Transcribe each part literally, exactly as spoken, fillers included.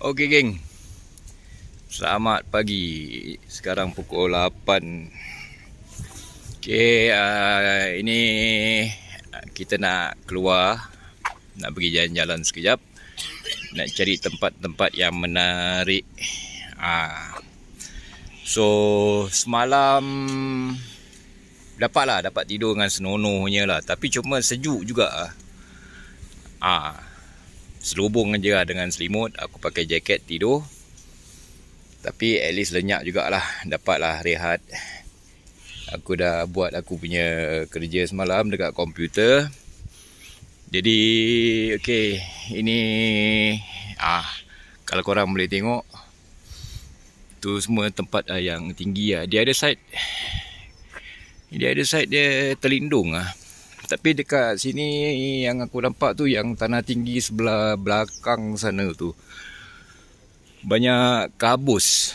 Okey geng, selamat pagi. Sekarang pukul lapan. Okey, uh, ini kita nak keluar, nak pergi jalan-jalan sekejap, nak cari tempat-tempat yang menarik. uh. So semalam dapatlah dapat tidur dengan senonohnya lah, tapi cuma sejuk juga. Ah, uh. Selubung aja dengan selimut. Aku pakai jaket tidur, tapi at least lenyak jugalah. Dapatlah rehat. Aku dah buat aku punya kerja semalam dekat komputer. Jadi okey, ini ah kalau korang boleh tengok tu semua tempat ah, yang tinggi ah. Dia ada side Dia ada side dia terlindung ah. Tapi dekat sini yang aku nampak tu, yang tanah tinggi sebelah belakang sana tu, banyak kabus.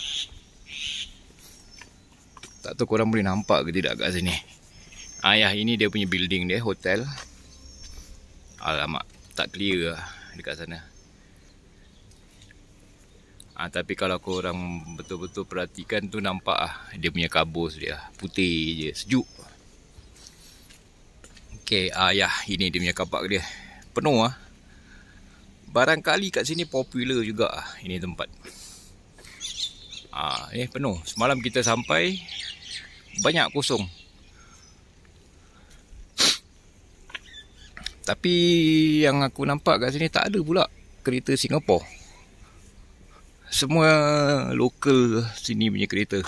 Tak tahu korang boleh nampak ke tidak kat sini. Ayah, ini dia punya building dia, hotel. Alamak, tak clear lah dekat sana. Ah, tapi kalau korang betul-betul perhatikan tu, nampak ah dia punya kabus dia. Putih je, sejuk. Okey, ah ya, ini dia punya kapak dia. Penuh ah. Barangkali kat sini popular juga ah ini tempat. Ah, ni penuh. Semalam kita sampai banyak kosong. Tapi yang aku nampak kat sini tak ada pula kereta Singapore. Semua lokal sini punya kereta.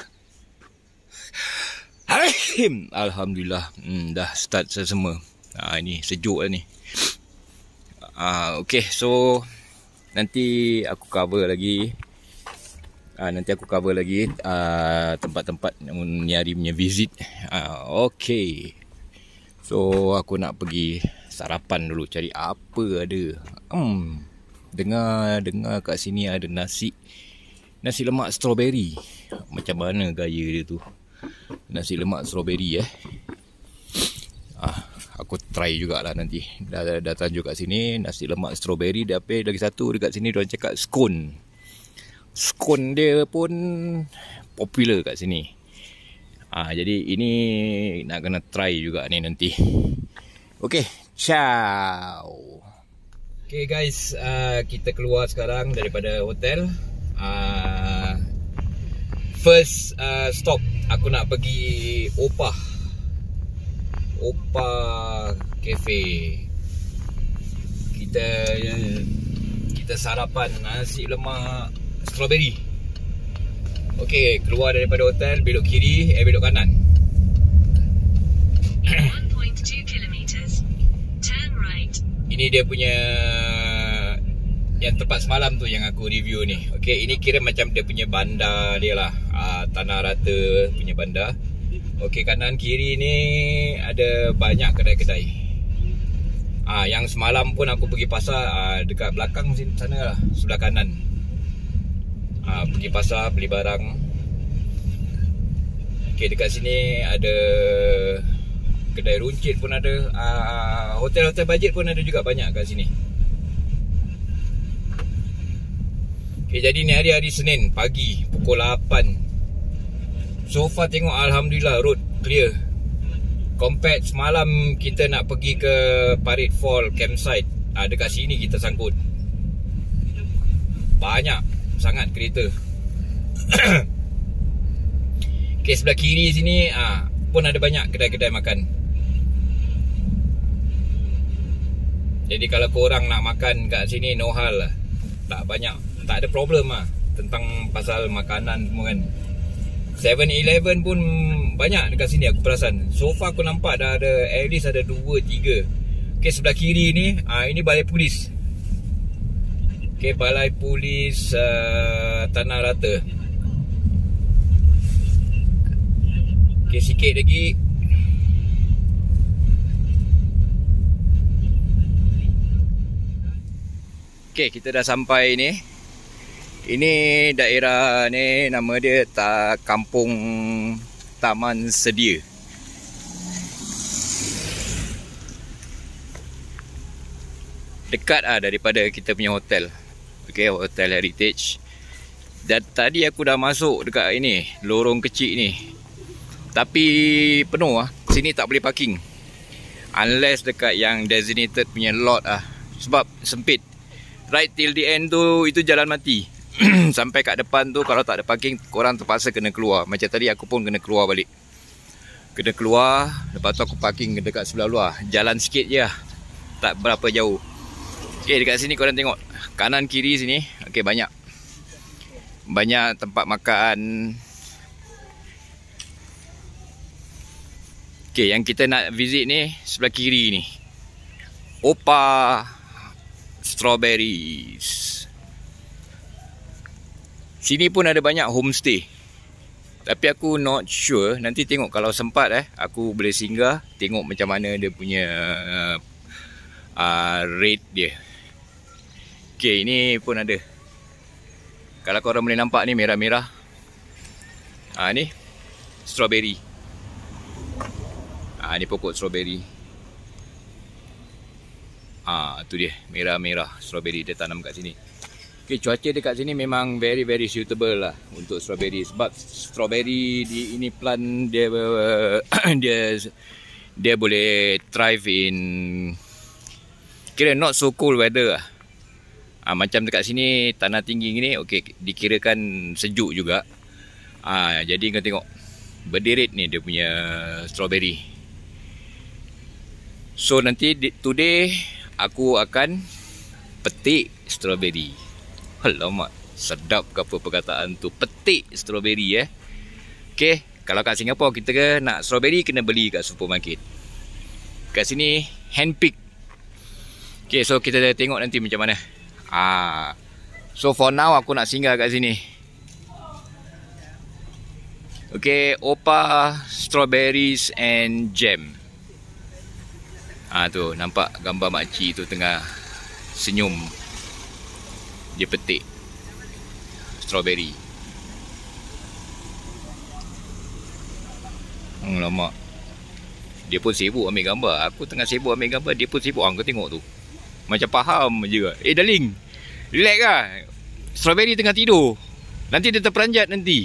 Alhamdulillah, hmm, dah start semua. Ah, ini sejuk lah ni. Ah, okay, so nanti aku cover lagi. Ah, nanti aku cover lagi ah, tempat-tempat ni hari punya visit. Ah, okay. So aku nak pergi sarapan dulu, cari apa ada. Hmm, dengar dengar kat sini ada nasi nasi lemak strawberry. Macam mana gaya dia tu? Nasi lemak strawberry eh. Ah, aku try jugalah nanti. Dah datang juga kat sini nasi lemak strawberry. Dia apa lagi satu dekat sini dia orang cakap scone. Scone dia pun popular kat sini. Ah, jadi ini nak kena try juga ni nanti. Okey, ciao. Okay guys, uh, kita keluar sekarang daripada hotel. Uh, first uh, stop, aku nak pergi Opah Opah Cafe. Kita Kita sarapan nasi lemak strawberry. Okey, keluar daripada hotel, belok kiri, eh belok kanan. one point two kilometers. Turn right. Ini dia punya yang tempat semalam tu yang aku review ni. Okey, ini kira macam dia punya bandar dia lah. Aa, tanah rata punya bandar. Okey, kanan kiri ni ada banyak kedai-kedai. Ah, yang semalam pun aku pergi pasar aa, dekat belakang sini sana lah, sebelah kanan. Ah, pergi pasar beli barang. Okey, dekat sini ada kedai runcit pun ada. Ah, hotel-hotel bajet pun ada juga banyak kat sini. Okay, jadi ni hari-hari Senin pagi pukul lapan. So far tengok alhamdulillah road clear. Compared semalam kita nak pergi ke Parade Fall campsite, ah, dekat sini kita sangkut. Banyak sangat kereta. Okay, sebelah kiri sini ah, pun ada banyak kedai-kedai makan. Jadi kalau korang nak makan kat sini, no hal lah. Tak banyak, tak ada problem lah tentang pasal makanan semua kan. seven eleven pun banyak dekat sini aku perasan. So far aku nampak dah ada at least ada dua tiga. Okay, sebelah kiri ni ah, ini balai polis. Okay, balai polis uh, Tanah Rata. Okay, sikit lagi. Okay, kita dah sampai ni. Ini daerah ni nama dia ta, Kampung Taman Sedia. Dekat ah daripada kita punya hotel. Okay, Hotel Heritage. Dan tadi aku dah masuk dekat ini, lorong kecil ni. Tapi penuh lah. Sini tak boleh parking. Unless dekat yang designated punya lot lah. Sebab sempit. Right till the end tu, itu jalan mati. Sampai kat depan tu, kalau tak ada parking, korang terpaksa kena keluar. Macam tadi aku pun kena keluar balik. Kena keluar, lepas tu aku parking dekat sebelah luar. Jalan sikit je lah. Tak berapa jauh. Okay, dekat sini korang tengok. Kanan kiri sini, okay, banyak. Banyak tempat makan. Okay, yang kita nak visit ni sebelah kiri ni, Opa Strawberries. Sini pun ada banyak homestay. Tapi aku not sure. Nanti tengok kalau sempat eh, aku boleh singgah, tengok macam mana dia punya uh, uh, rate dia. Okay, ini pun ada. Kalau korang boleh nampak ni merah-merah. Ah, ni strawberry. Ah, ni pokok strawberry. Ah, tu dia, merah-merah strawberry dia tanam kat sini. Okay, cuaca dekat sini memang very very suitable lah untuk strawberry. Sebab strawberry di ini plant dia dia dia boleh thrive in kira not so cold weather lah. Ah, macam dekat sini tanah tinggi gini, okey, dikirakan sejuk juga. Ah, jadi kau tengok berderet ni dia punya strawberry. So nanti today aku akan petik strawberry. Alamak, sedap ke apa perkataan tu, petik strawberry eh. Okey, kalau kat Singapura kita ke nak strawberry kena beli kat supermarket. Kat sini hand pick. Okey, so kita dah tengok nanti macam mana. Ah. So for now aku nak singgah kat sini. Okey, Opa Strawberries and Jam. Ah tu, nampak gambar makcik tu tengah senyum. Dia petik strawberry. Hmm, lama. Dia pun sibuk ambil gambar. Aku tengah sibuk ambil gambar, dia pun sibuk. Ah, kau tengok tu. Macam faham je. Eh darling, relax lah. Strawberry tengah tidur. Nanti dia terperanjat nanti.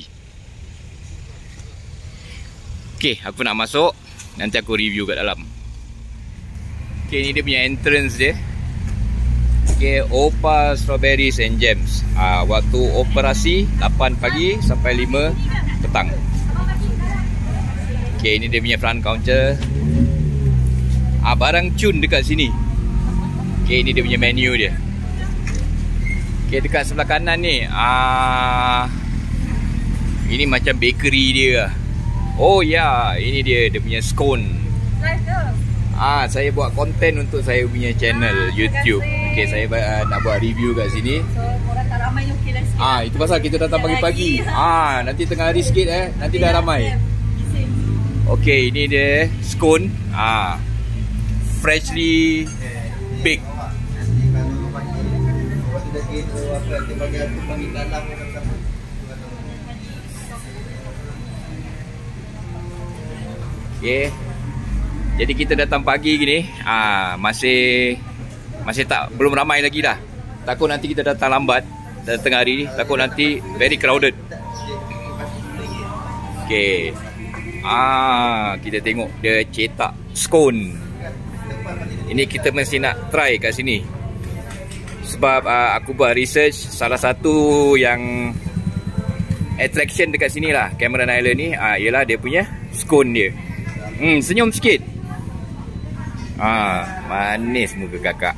Okay, aku nak masuk. Nanti aku review kat dalam. Okay, ni dia punya entrance dia. Okay, Opa Strawberries and Jams. Ah, waktu operasi lapan pagi sampai lima petang. Okay, ini dia punya front counter. Ah, barang cun dekat sini. Okay, ini dia punya menu dia. Okay, dekat sebelah kanan ni, ah, ini macam bakery dia. Oh ya, ini dia dia punya scone. Ah, saya buat konten untuk saya punya channel ah, YouTube. Okey, saya uh, nak buat review kat sini. So, orang tak ramai okey lah sikit. Ah, itu pasal kita datang pagi-pagi. Ah, nanti tengah hari sikit eh, nanti dah ramai. Okey, ini dia scone. Ah, freshly baked. Okey. Jadi kita datang pagi gini, ah, masih masih tak belum ramai lagi dah. Takut nanti kita datang lambat dan tengah hari ni, takut nanti very crowded. Okey. Ah, kita tengok dia cetak scone. Ini kita mesti nak try kat sini. Sebab ah, aku buat research, salah satu yang attraction dekat sini lah, Cameron Highland ni, ah, ialah dia punya scone dia. Hmm, senyum sikit. Ah, manis muka kakak.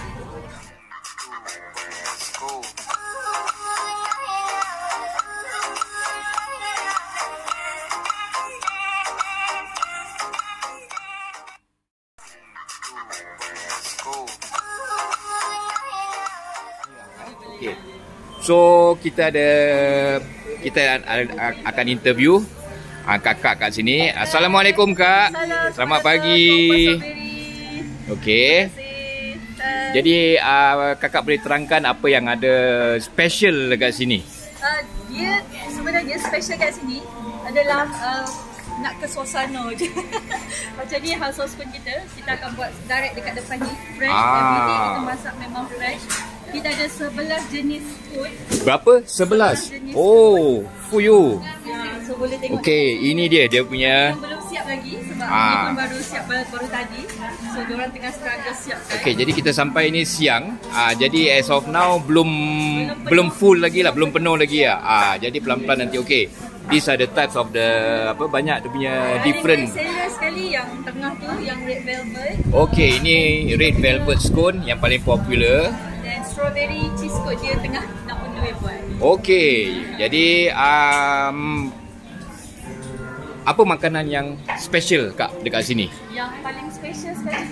Okay. So kita ada kita akan interview kakak kat sini. Assalamualaikum kak. Selamat pagi. Okey. Jadi uh, kakak boleh terangkan apa yang ada special dekat sini? Uh, dia sebenarnya special kat sini adalah uh, nak ke suasana je. Macam ni house house pun kita, kita akan buat direct dekat depan ni. Fresh, ah. Everyday kita masak memang fresh. kita ada sebelas jenis food. Berapa? sebelas. Oh, fuyu. Ya, so boleh tengok. Okey, ini dia dia punya. Yang belum siap lagi sebab Ah. ini pun baru siap baru, baru tadi. So diorang tengah struggle siapkan. Okey, jadi kita sampai ni siang. Ah, jadi as of now belum belum full lagi lah, belum penuh lagi lah. Ah, jadi pelan-pelan nanti okey. These are the types of the apa banyak dia punya different. Ada seller sekali yang tengah tu yang red velvet. Okey, ini red velvet scone yang paling popular. Dan strawberry cheese cone dia tengah nak on the way buat. Okey, jadi um, apa makanan yang special Kak dekat sini? Yang paling special sekali.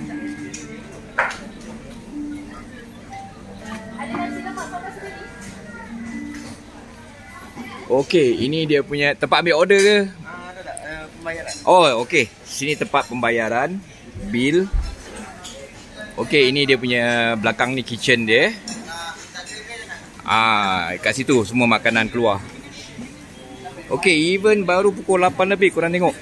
Ada nasi lemak sama sekali. Okey, ini dia punya tempat ambil order ke? Ah, ada tak uh, pembayaran? Oh, okey. Sini tempat pembayaran, bil. Okey, ini dia punya belakang ni kitchen dia. Ah, kat situ semua makanan keluar. Okey, even baru pukul lapan lebih korang tengok.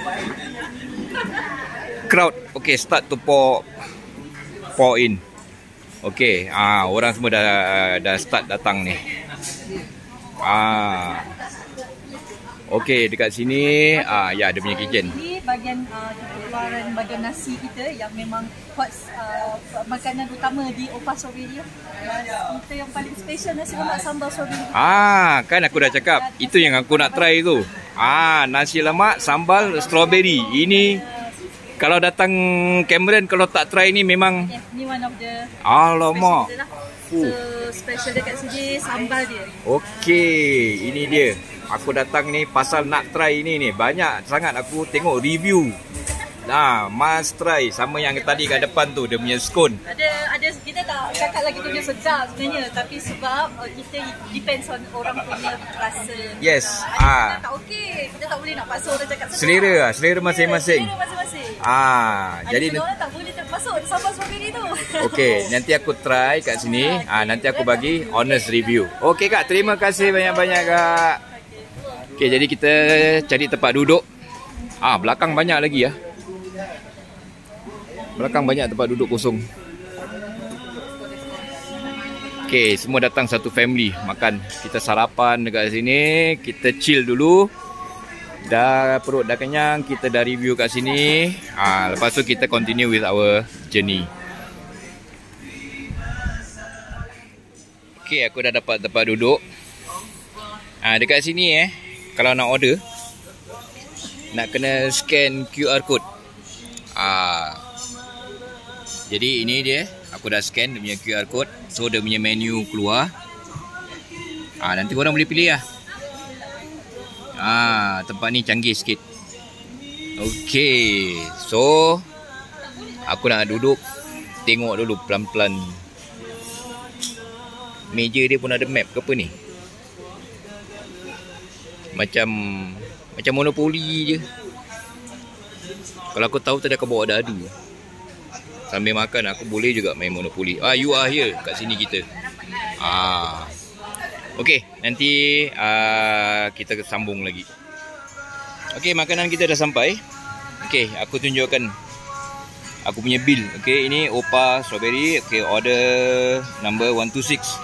Crowd, okey, start to pour pour in. Okey, ah orang semua dah dah start datang ni. Ah. Okey, dekat sini ah ya, dia punya kitchen. Ini bahagian uh, keluaran bahagian nasi kita yang memang hot uh, makanan utama di Opah Strawberry. Kita yang paling special nasi lemak sambal strawberry. Ah, kan aku dah cakap itu yang aku nak try tu. Ah, nasi lemak sambal strawberry. Ini kalau datang Cameron kalau tak try ni memang Yeah, ni one of the alamak. special dia lah. So special dekat sini sambal dia. Okey, ini dia. Aku datang ni pasal nak try ini ni. Banyak sangat aku tengok review. Nah, must try. Sama yang tadi kat depan tu, dia punya scone. Ada ada kita tak cakap lagi tu dia sedap sebenarnya, tapi sebab uh, kita depends on orang punya rasa. Yes. Uh, Ah. ada kita tak okey, kita tak boleh nak paksa orang cakap sedap. Selera lah, selera masing-masing. Selera masing-masing. Ah, Ada jadi setengah orang tak boleh terpasuk sambal strawberry tu. okey, nanti aku try kat sini. Ah, nanti aku bagi honest review. Okey Kak, terima kasih banyak-banyak Kak. Okey, jadi kita cari tempat duduk. Ah, belakang banyak lagi ya. Belakang banyak tempat duduk kosong. Okey, semua datang satu family makan. Kita sarapan dekat sini, kita chill dulu. Dah perut dah kenyang, kita dah review kat sini. Ah, lepas tu kita continue with our journey. Okey, aku dah dapat tempat duduk. Ah, dekat sini eh, kalau nak order nak kena scan Q R code. Ah. Jadi ini dia, aku dah scan dia punya Q R code. So dia punya menu keluar. Ah, nanti korang boleh pilih lah. Ah, tempat ni canggih sikit. Okey. So aku nak duduk, tengok dulu pelan-pelan. Meja dia pun ada map ke apa ni? Macam macam Monopoly je. Kalau aku tahu tadi aku bawa dadu. Sambil makan aku boleh juga main Monopoly. Ah, you are here kat sini kita. Ah. Okey, nanti uh, kita sambung lagi. Okey, makanan kita dah sampai. Okey, aku tunjukkan aku punya bill. Okey, ini Opah Strawberry. Okey, order number one two six.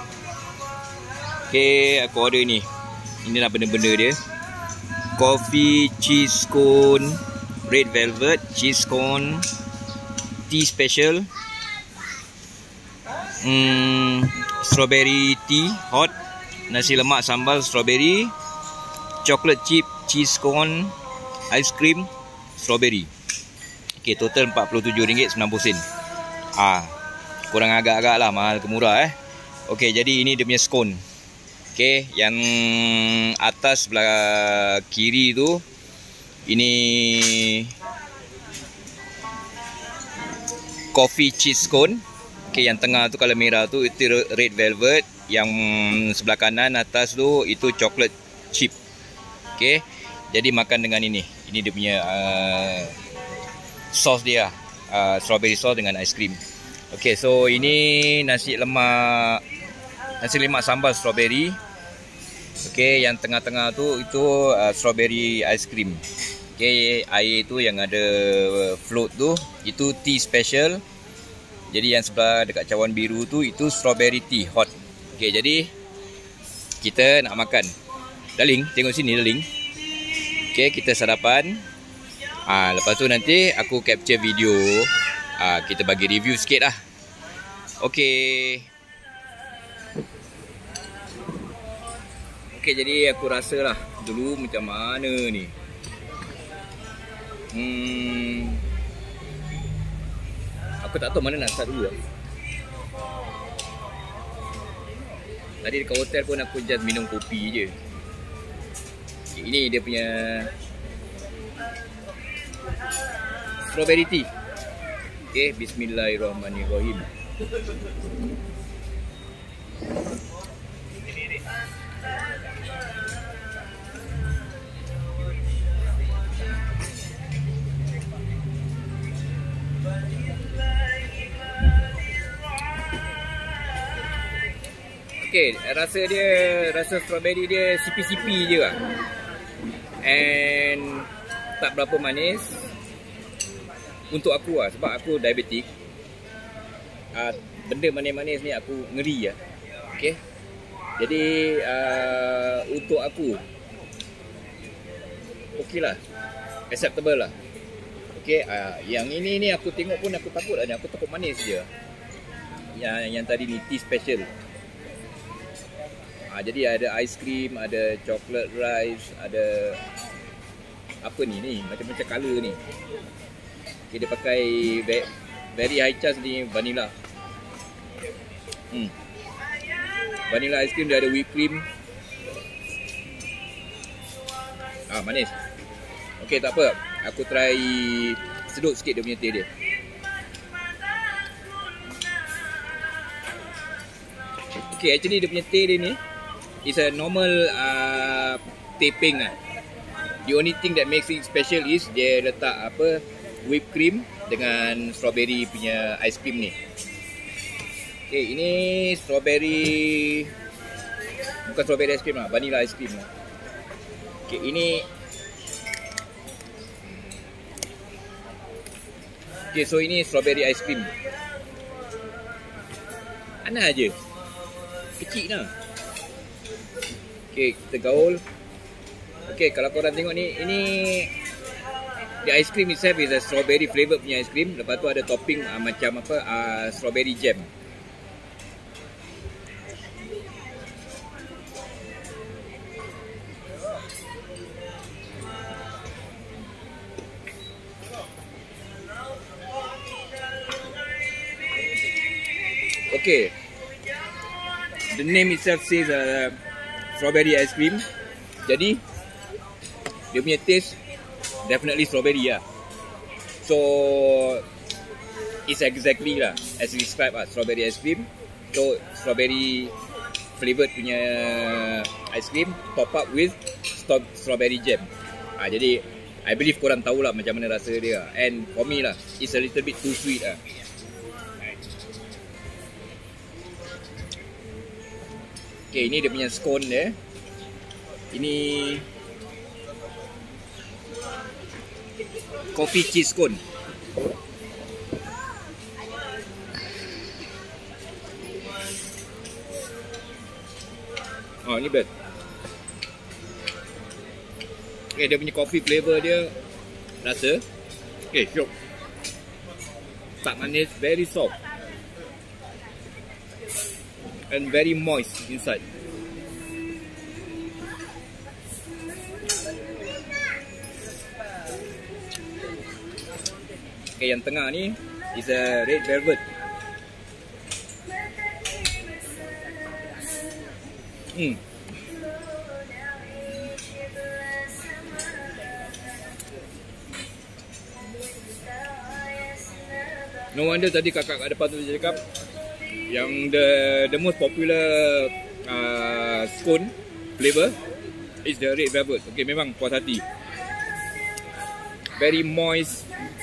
Okey, aku order ni. Inilah benda-benda dia. Coffee cheese cone, red velvet cheese cone, tea special, hmm, strawberry tea hot, nasi lemak sambal strawberry, chocolate chip cheese cone, ice cream strawberry. Okey, total empat puluh tujuh ringgit sembilan puluh sen. Ah, kurang agak-agak lah, mahal ke murah eh. Okey, jadi ini dia punya scone. Okey, yang atas sebelah kiri tu ini coffee cheese cone. Okey, yang tengah tu kalau merah tu itu red velvet, yang sebelah kanan atas tu itu chocolate chip. Okey, jadi makan dengan ini. Ini dia punya uh, sauce dia, uh, strawberry sauce dengan ice cream. Okey, so ini nasi lemak nasi lemak sambal strawberry. Okey, yang tengah-tengah tu itu uh, strawberry ice cream. Okey, air tu yang ada float tu itu tea special. Jadi yang sebelah dekat cawan biru tu itu strawberry tea hot. Okey, jadi kita nak makan. Darling, tengok sini darling. Okey, kita sarapan. Ah, lepas tu nanti aku capture video. Ah, kita bagi review sikit lah. Okey. Okey, jadi aku rasa lah dulu macam mana ni. Hmm. Aku tak tahu mana nak start dulu lah. Tadi dekat hotel pun aku just minum kopi je. Okay, ini dia punya strawberry tea. Okay, bismillahirrahmanirrahim. Okay, rasa dia, rasa strawberry dia sipi-sipi je lah. And tak berapa manis untuk aku lah, sebab aku diabetik. uh, Benda manis-manis ni aku ngeri lah. Okay, jadi uh, untuk aku okay lah, acceptable lah. Okay, uh, yang ini ni aku tengok pun aku takut lah ni. Aku takut manis je. Yang, yang tadi ni tea special. Ha, jadi ada ice cream, ada chocolate rice, ada apa ni ni, macam-macam color ni. Okay, dia pakai very high chance ni vanilla. Hmm. Vanilla ice cream, dia ada whipped cream. Ah, manis. Okay, tak apa. Aku try sedut sikit dia punya teh dia. Okay, actually dia punya teh dia ni is a normal uh, teh peng lah. The only thing that makes it special is dia letak apa, whipped cream dengan strawberry punya ice cream ni. Okay, ini strawberry, bukan strawberry ice cream lah, vanilla ice cream lah. Okay, ini okay, so ini strawberry ice cream. Ana aje. Kecil lah. Okay, kita gaul. Okay, kalau korang tengok ni, ini the ice cream itself is a strawberry flavor punya ice cream. Lepas tu ada topping uh, macam apa, uh, strawberry jam. Okay, the name itself says uh, strawberry ice cream. Jadi dia punya taste definitely strawberry lah. So it's exactly lah as described lah, strawberry ice cream. So strawberry flavoured punya ice cream top up with strawberry jam. Ah, jadi I believe korang tahulah macam mana rasa dia. And for me lah, it's a little bit too sweet lah. Okay, ini dia punya scone dia. Ini coffee cheese scone. Oh, ini best. Okay, dia punya coffee flavor dia rasa. Okay, syok. Tak manis, very soft. And very moist inside. Okay, yang tengah ni is a red velvet. Hmm. No wonder tadi kakak kat depan tu dia cakap yang the the most popular uh, scone flavor is the red velvet. Okay, memang puas hati. Very moist.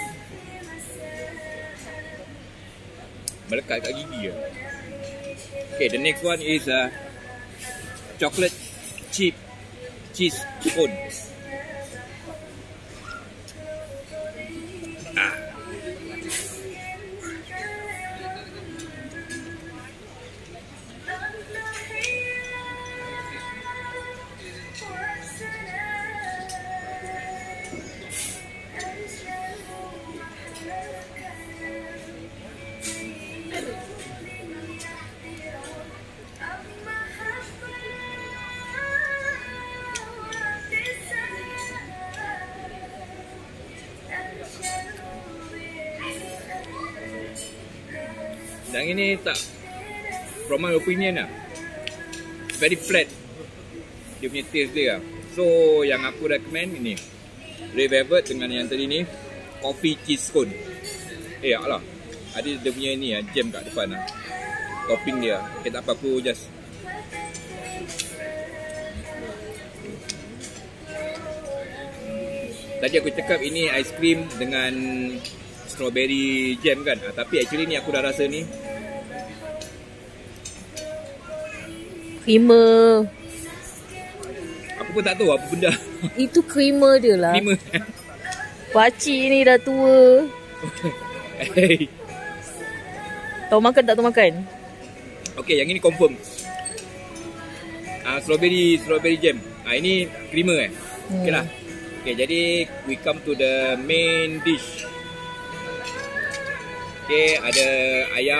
Melekat kat gigi lah. Okay, the next one is uh, chocolate chip cheese scone. Ah. yang ini tak, from my opinion lah, very flat dia punya taste dia. So yang aku recommend ini Red Velvet dengan yang tadi ni coffee cheese scone. Eh alah, ada dia punya ni lah, jam kat depan lah, topping dia. Okay, tak apa, aku just tadi aku cakap ini ice cream dengan strawberry jam kan, ha, tapi actually ni aku dah rasa ni creamer. Aku pun tak tahu apa benda. Itu creamer dia lah. Creamer. Pakcik ni dah tua. Hey. Tahu makan tak tahu makan? Okay, yang ini confirm. Ah, strawberry strawberry jam. Ah, ini creamer eh. Hmm. Okay lah. Okay, jadi we come to the main dish. Okay, ada ayam.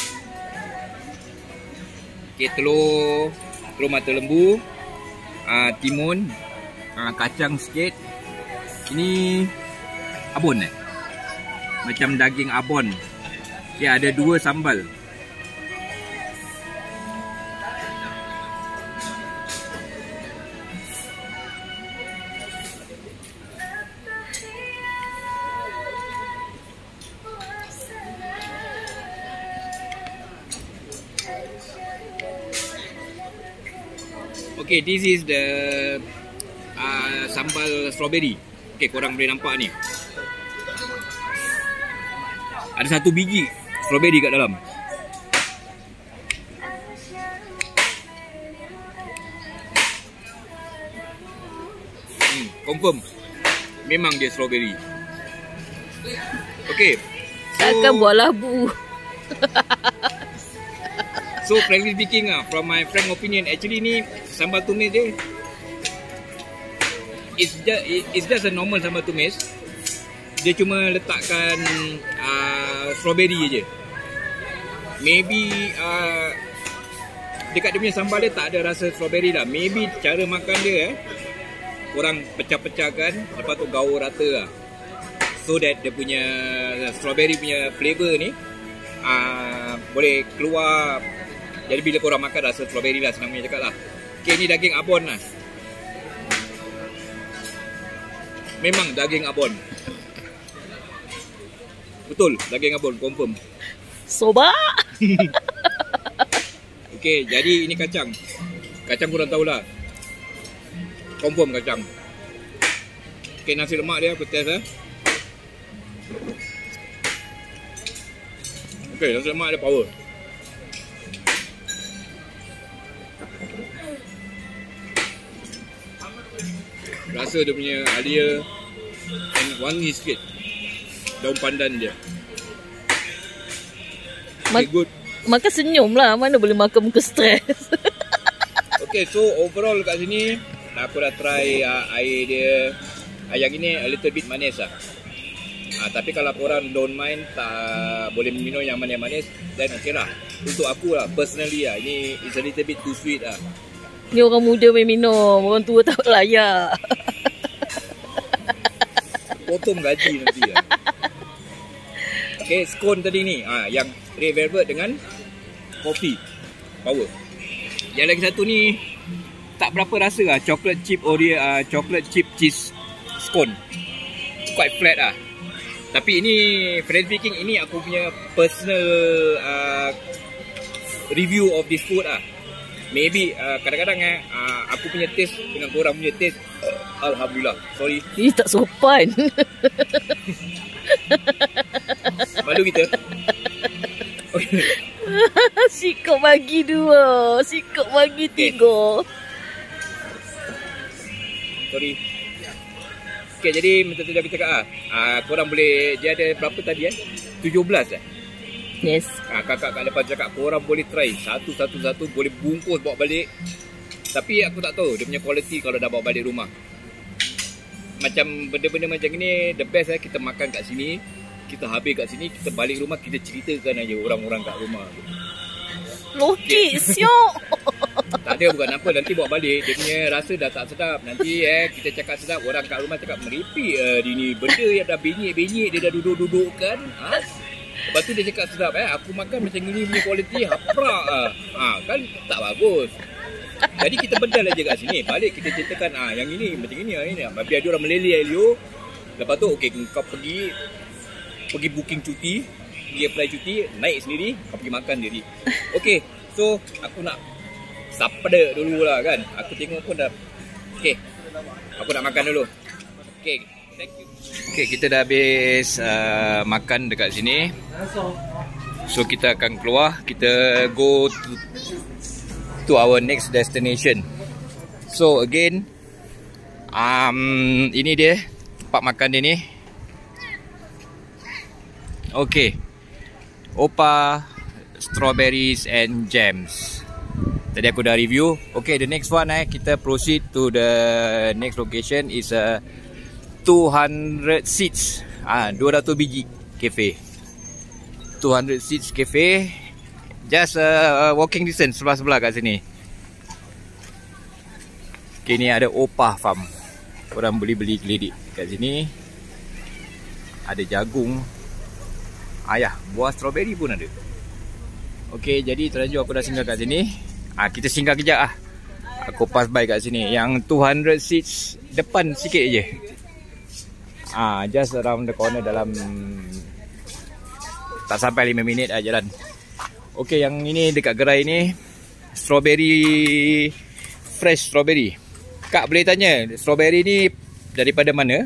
Okay, telur, telur mata lembu, uh, timun, uh, kacang sikit. Ini abon eh? Macam daging abon. Okay, ada dua sambal. Okay, this is the uh, sambal strawberry. Okay, korang boleh nampak ni. Ada satu biji strawberry kat dalam. Hmm, confirm. Memang dia strawberry. Okay. So, takkan buat labu. So frankly speaking ah, from my frank opinion, actually ni sambal tumis dia it's just, it's just a normal sambal tumis. Dia cuma letakkan uh, strawberry je. Maybe uh, dekat dia punya sambal dia tak ada rasa strawberry lah. Maybe cara makan dia eh, korang pecah-pecahkan, lepas tu gaul rata lah, so that dia punya strawberry punya flavour ni uh, boleh keluar. Jadi bila korang makan rasa strawberry lah, senangnya cakap lah. Okay, ni daging abon lah. Memang daging abon. Betul, daging abon, confirm. Soba. Okay, jadi ini kacang. Kacang korang tahulah, confirm kacang. Okay, nasi lemak dia aku test lah. Okay, nasi lemak dia power. Rasa dia punya alia dan wangi sikit. Daun pandan dia. Okay, good. Makan senyum lah, mana boleh makan muka stres. Okay, so overall kat sini aku dah try uh, air dia. uh, Yang ini a little bit manis lah. uh, Tapi kalau korang don't mind, tak boleh minum yang manis-manis, then okay lah. Untuk aku lah, personally lah, ini is a little bit too sweet lah. Ni orang muda main minum, orang tua tak layak. Potong gaji nanti lah. Okay, scone tadi ni ah, yang Red Velvet dengan coffee power. Yang lagi satu ni tak berapa rasa lah, chocolate chip Oreo, uh, chocolate chip cheese scone. Quite flat lah. Tapi ini, friend speaking, ini aku punya personal uh, review of this food lah. Maybe uh, kadang-kadang eh, uh, aku punya taste dengan korang punya taste, uh, alhamdulillah. Sorry. Ini tak sopan. Malu kita. Okay. Sikok bagi dua, sikok bagi tiga. Sorry. Okay, jadi macam tu aku cakap lah. Uh, korang boleh, dia ada berapa tadi eh? tujuh belas eh? Yes. Ha, kakak kat depan cakap korang boleh try satu-satu-satu, boleh bungkus bawa balik. Tapi aku tak tahu dia punya quality kalau dah bawa balik rumah. Macam benda-benda macam ni, the best eh, kita makan kat sini, kita habis kat sini, kita balik rumah, kita ceritakan aja orang-orang kat rumah. Lokit siok. Tak ada, bukan apa, nanti bawa balik dia punya rasa dah tak sedap. Nanti eh kita cakap sedap, orang kat rumah cakap meripik uh, dia ni, benda yang dah benyek-benyek dia dah duduk-duduk kan. Ha? Lepas tu dia cakap sedap eh. Aku makan macam ni punya kualiti haprak ah. Ha, kan tak bagus. Jadi kita bedal aja kat sini. Balik kita ceritakan ah yang ini macam ini ah ini. Biar dia orang meleleh Elio. Lepas tu okey kau pergi pergi booking cuti, pergi apply cuti, naik sendiri, kau pergi makan diri. Okey. So aku nak sapda dulu lah kan. Aku tengok pun dah okey. Aku nak makan dulu. Okey. Thank you. Okey, kita dah habis uh, makan dekat sini. So kita akan keluar, kita go to, to our next destination. So again, um, ini dia tempat makan dia ni. Okey, Oppa strawberries and jams. Tadi aku dah review. Okay, the next one eh, kita proceed to the next location is a two hundred seats. Ah, dua ratus biji cafe. two hundred seats cafe. Just a uh, walking distance sebelah-sebelah kat sini. Okay, ni ada Oppa Farm. Korang boleh beli kelidik kat sini. Ada jagung. Ayah, buah strawberry pun ada. Okay, jadi terlanjur aku dah singgah kat sini. Ah, kita singgah kejap lah. Aku pass by kat sini. Yang two hundred seats depan sikit je. Ah, just around the corner dalam tak sampai lima minit lah jalan. Okay, yang ini dekat gerai ni strawberry, fresh strawberry. Kak boleh tanya, strawberry ni daripada mana?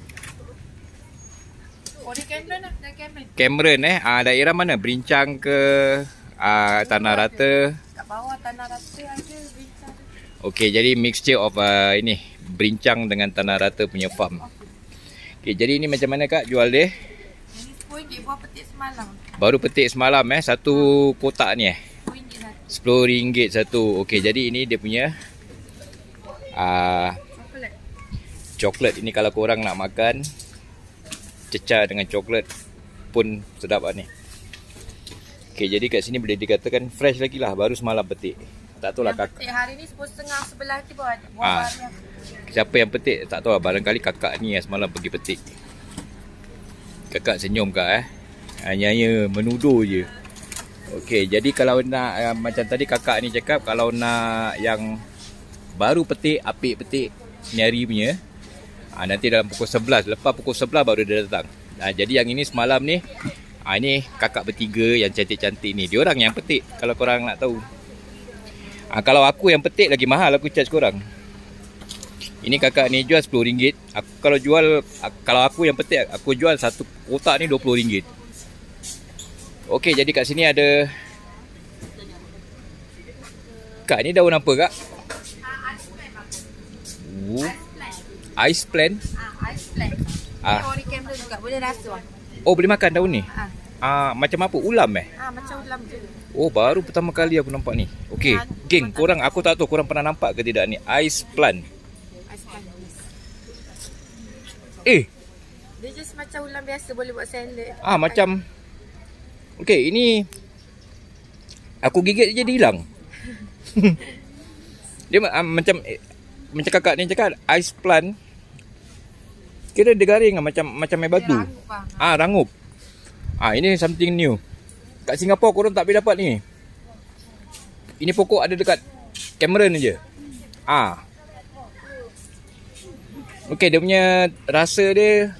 Oh, di Cameron lah, dari Cameron. Cameron eh, ah, daerah mana? Berincang ke ah, Tanah Rata? Kat bawah Tanah Rata ada Berincang. Okay, jadi mixture of uh, ini Berincang dengan Tanah Rata punya farm. Okay, jadi ini macam mana kak jual dia? Ini sepuluh ringgit buah petik semalam. Baru petik semalam eh, satu kotak ni eh? sepuluh ringgit satu. Okay, jadi ini dia punya uh, Coklat. Coklat ini kalau korang nak makan cecah dengan coklat pun sedap lah ni. Okay, jadi kat sini boleh dikatakan fresh lagi lah, baru semalam petik. Tak tahu lah kakak. Petik hari ni sepuluh setengah sebelah tu buah buah Ah. baru. Siapa yang petik tak tahu lah. Barangkali kakak ni yang semalam pergi petik. Kakak senyum kak eh. Hanya menuduh je. Okey, jadi kalau nak uh, macam tadi kakak ni cakap, kalau nak yang baru petik, apik petik nyari punya, uh, nanti dalam pukul sebelas. Lepas pukul sebelas baru dia datang. uh, Jadi yang ini semalam ni, uh, ini kakak bertiga yang cantik-cantik ni, diorang yang petik. Kalau korang nak tahu, uh, kalau aku yang petik lagi mahal aku charge korang. Ini kakak ni jual sepuluh ringgit. Aku kalau jual, kalau aku yang petik, aku jual satu kotak ni dua puluh ringgit. Okey, jadi kat sini ada. Kak, ni daun apa kak? Uh, ice plant. Ah, ice plant. Ah. Ni ori Cameron juga, boleh rasa. Oh, boleh makan daun ni? Ah. Ah, macam apa? Ulam eh? Ah, macam ulam je. Oh, baru pertama kali aku nampak ni. Okey, geng, korang aku tak tahu korang pernah nampak ke tidak ni ice plant. Ice plant. Eh, Dia just macam ulam biasa, boleh buat salad. ah macam. Okey, ini aku gigit je dia hilang. Dia uh, macam eh, macam kakak ni cakap ice plant. Kira dia garing lah, macam macam air batu. Rangup bang. Ah, rangup. Ah, ini something new. Kat Singapura korang tak boleh dapat ni. Ini pokok ada dekat Cameron je. Ah. Okey, dia punya rasa dia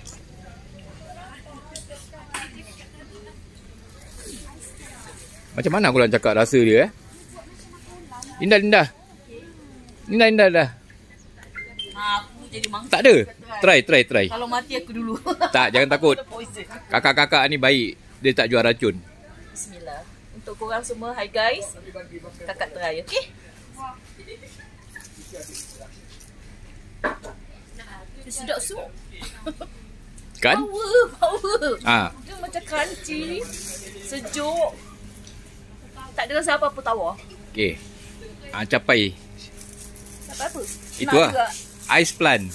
macam mana aku nak cakap rasa dia eh? Linda, Linda. Linda, Linda dah. Ha, aku jadi mangsa. Tak ada. Try, try, try. Kalau mati aku dulu. Tak, jangan takut. Poison. Kakak-kakak ni baik. Dia tak jual racun. Bismillah. Untuk korang semua, hi guys. Kakak try, okey? Sedap sup. Kan? Power, power. Ah. Dia macam crunchy, sejuk. Tak ada rasa apa-apa tawar. Okey. Ah, capai. Tak apa-apa. Itu lah. Ice plant.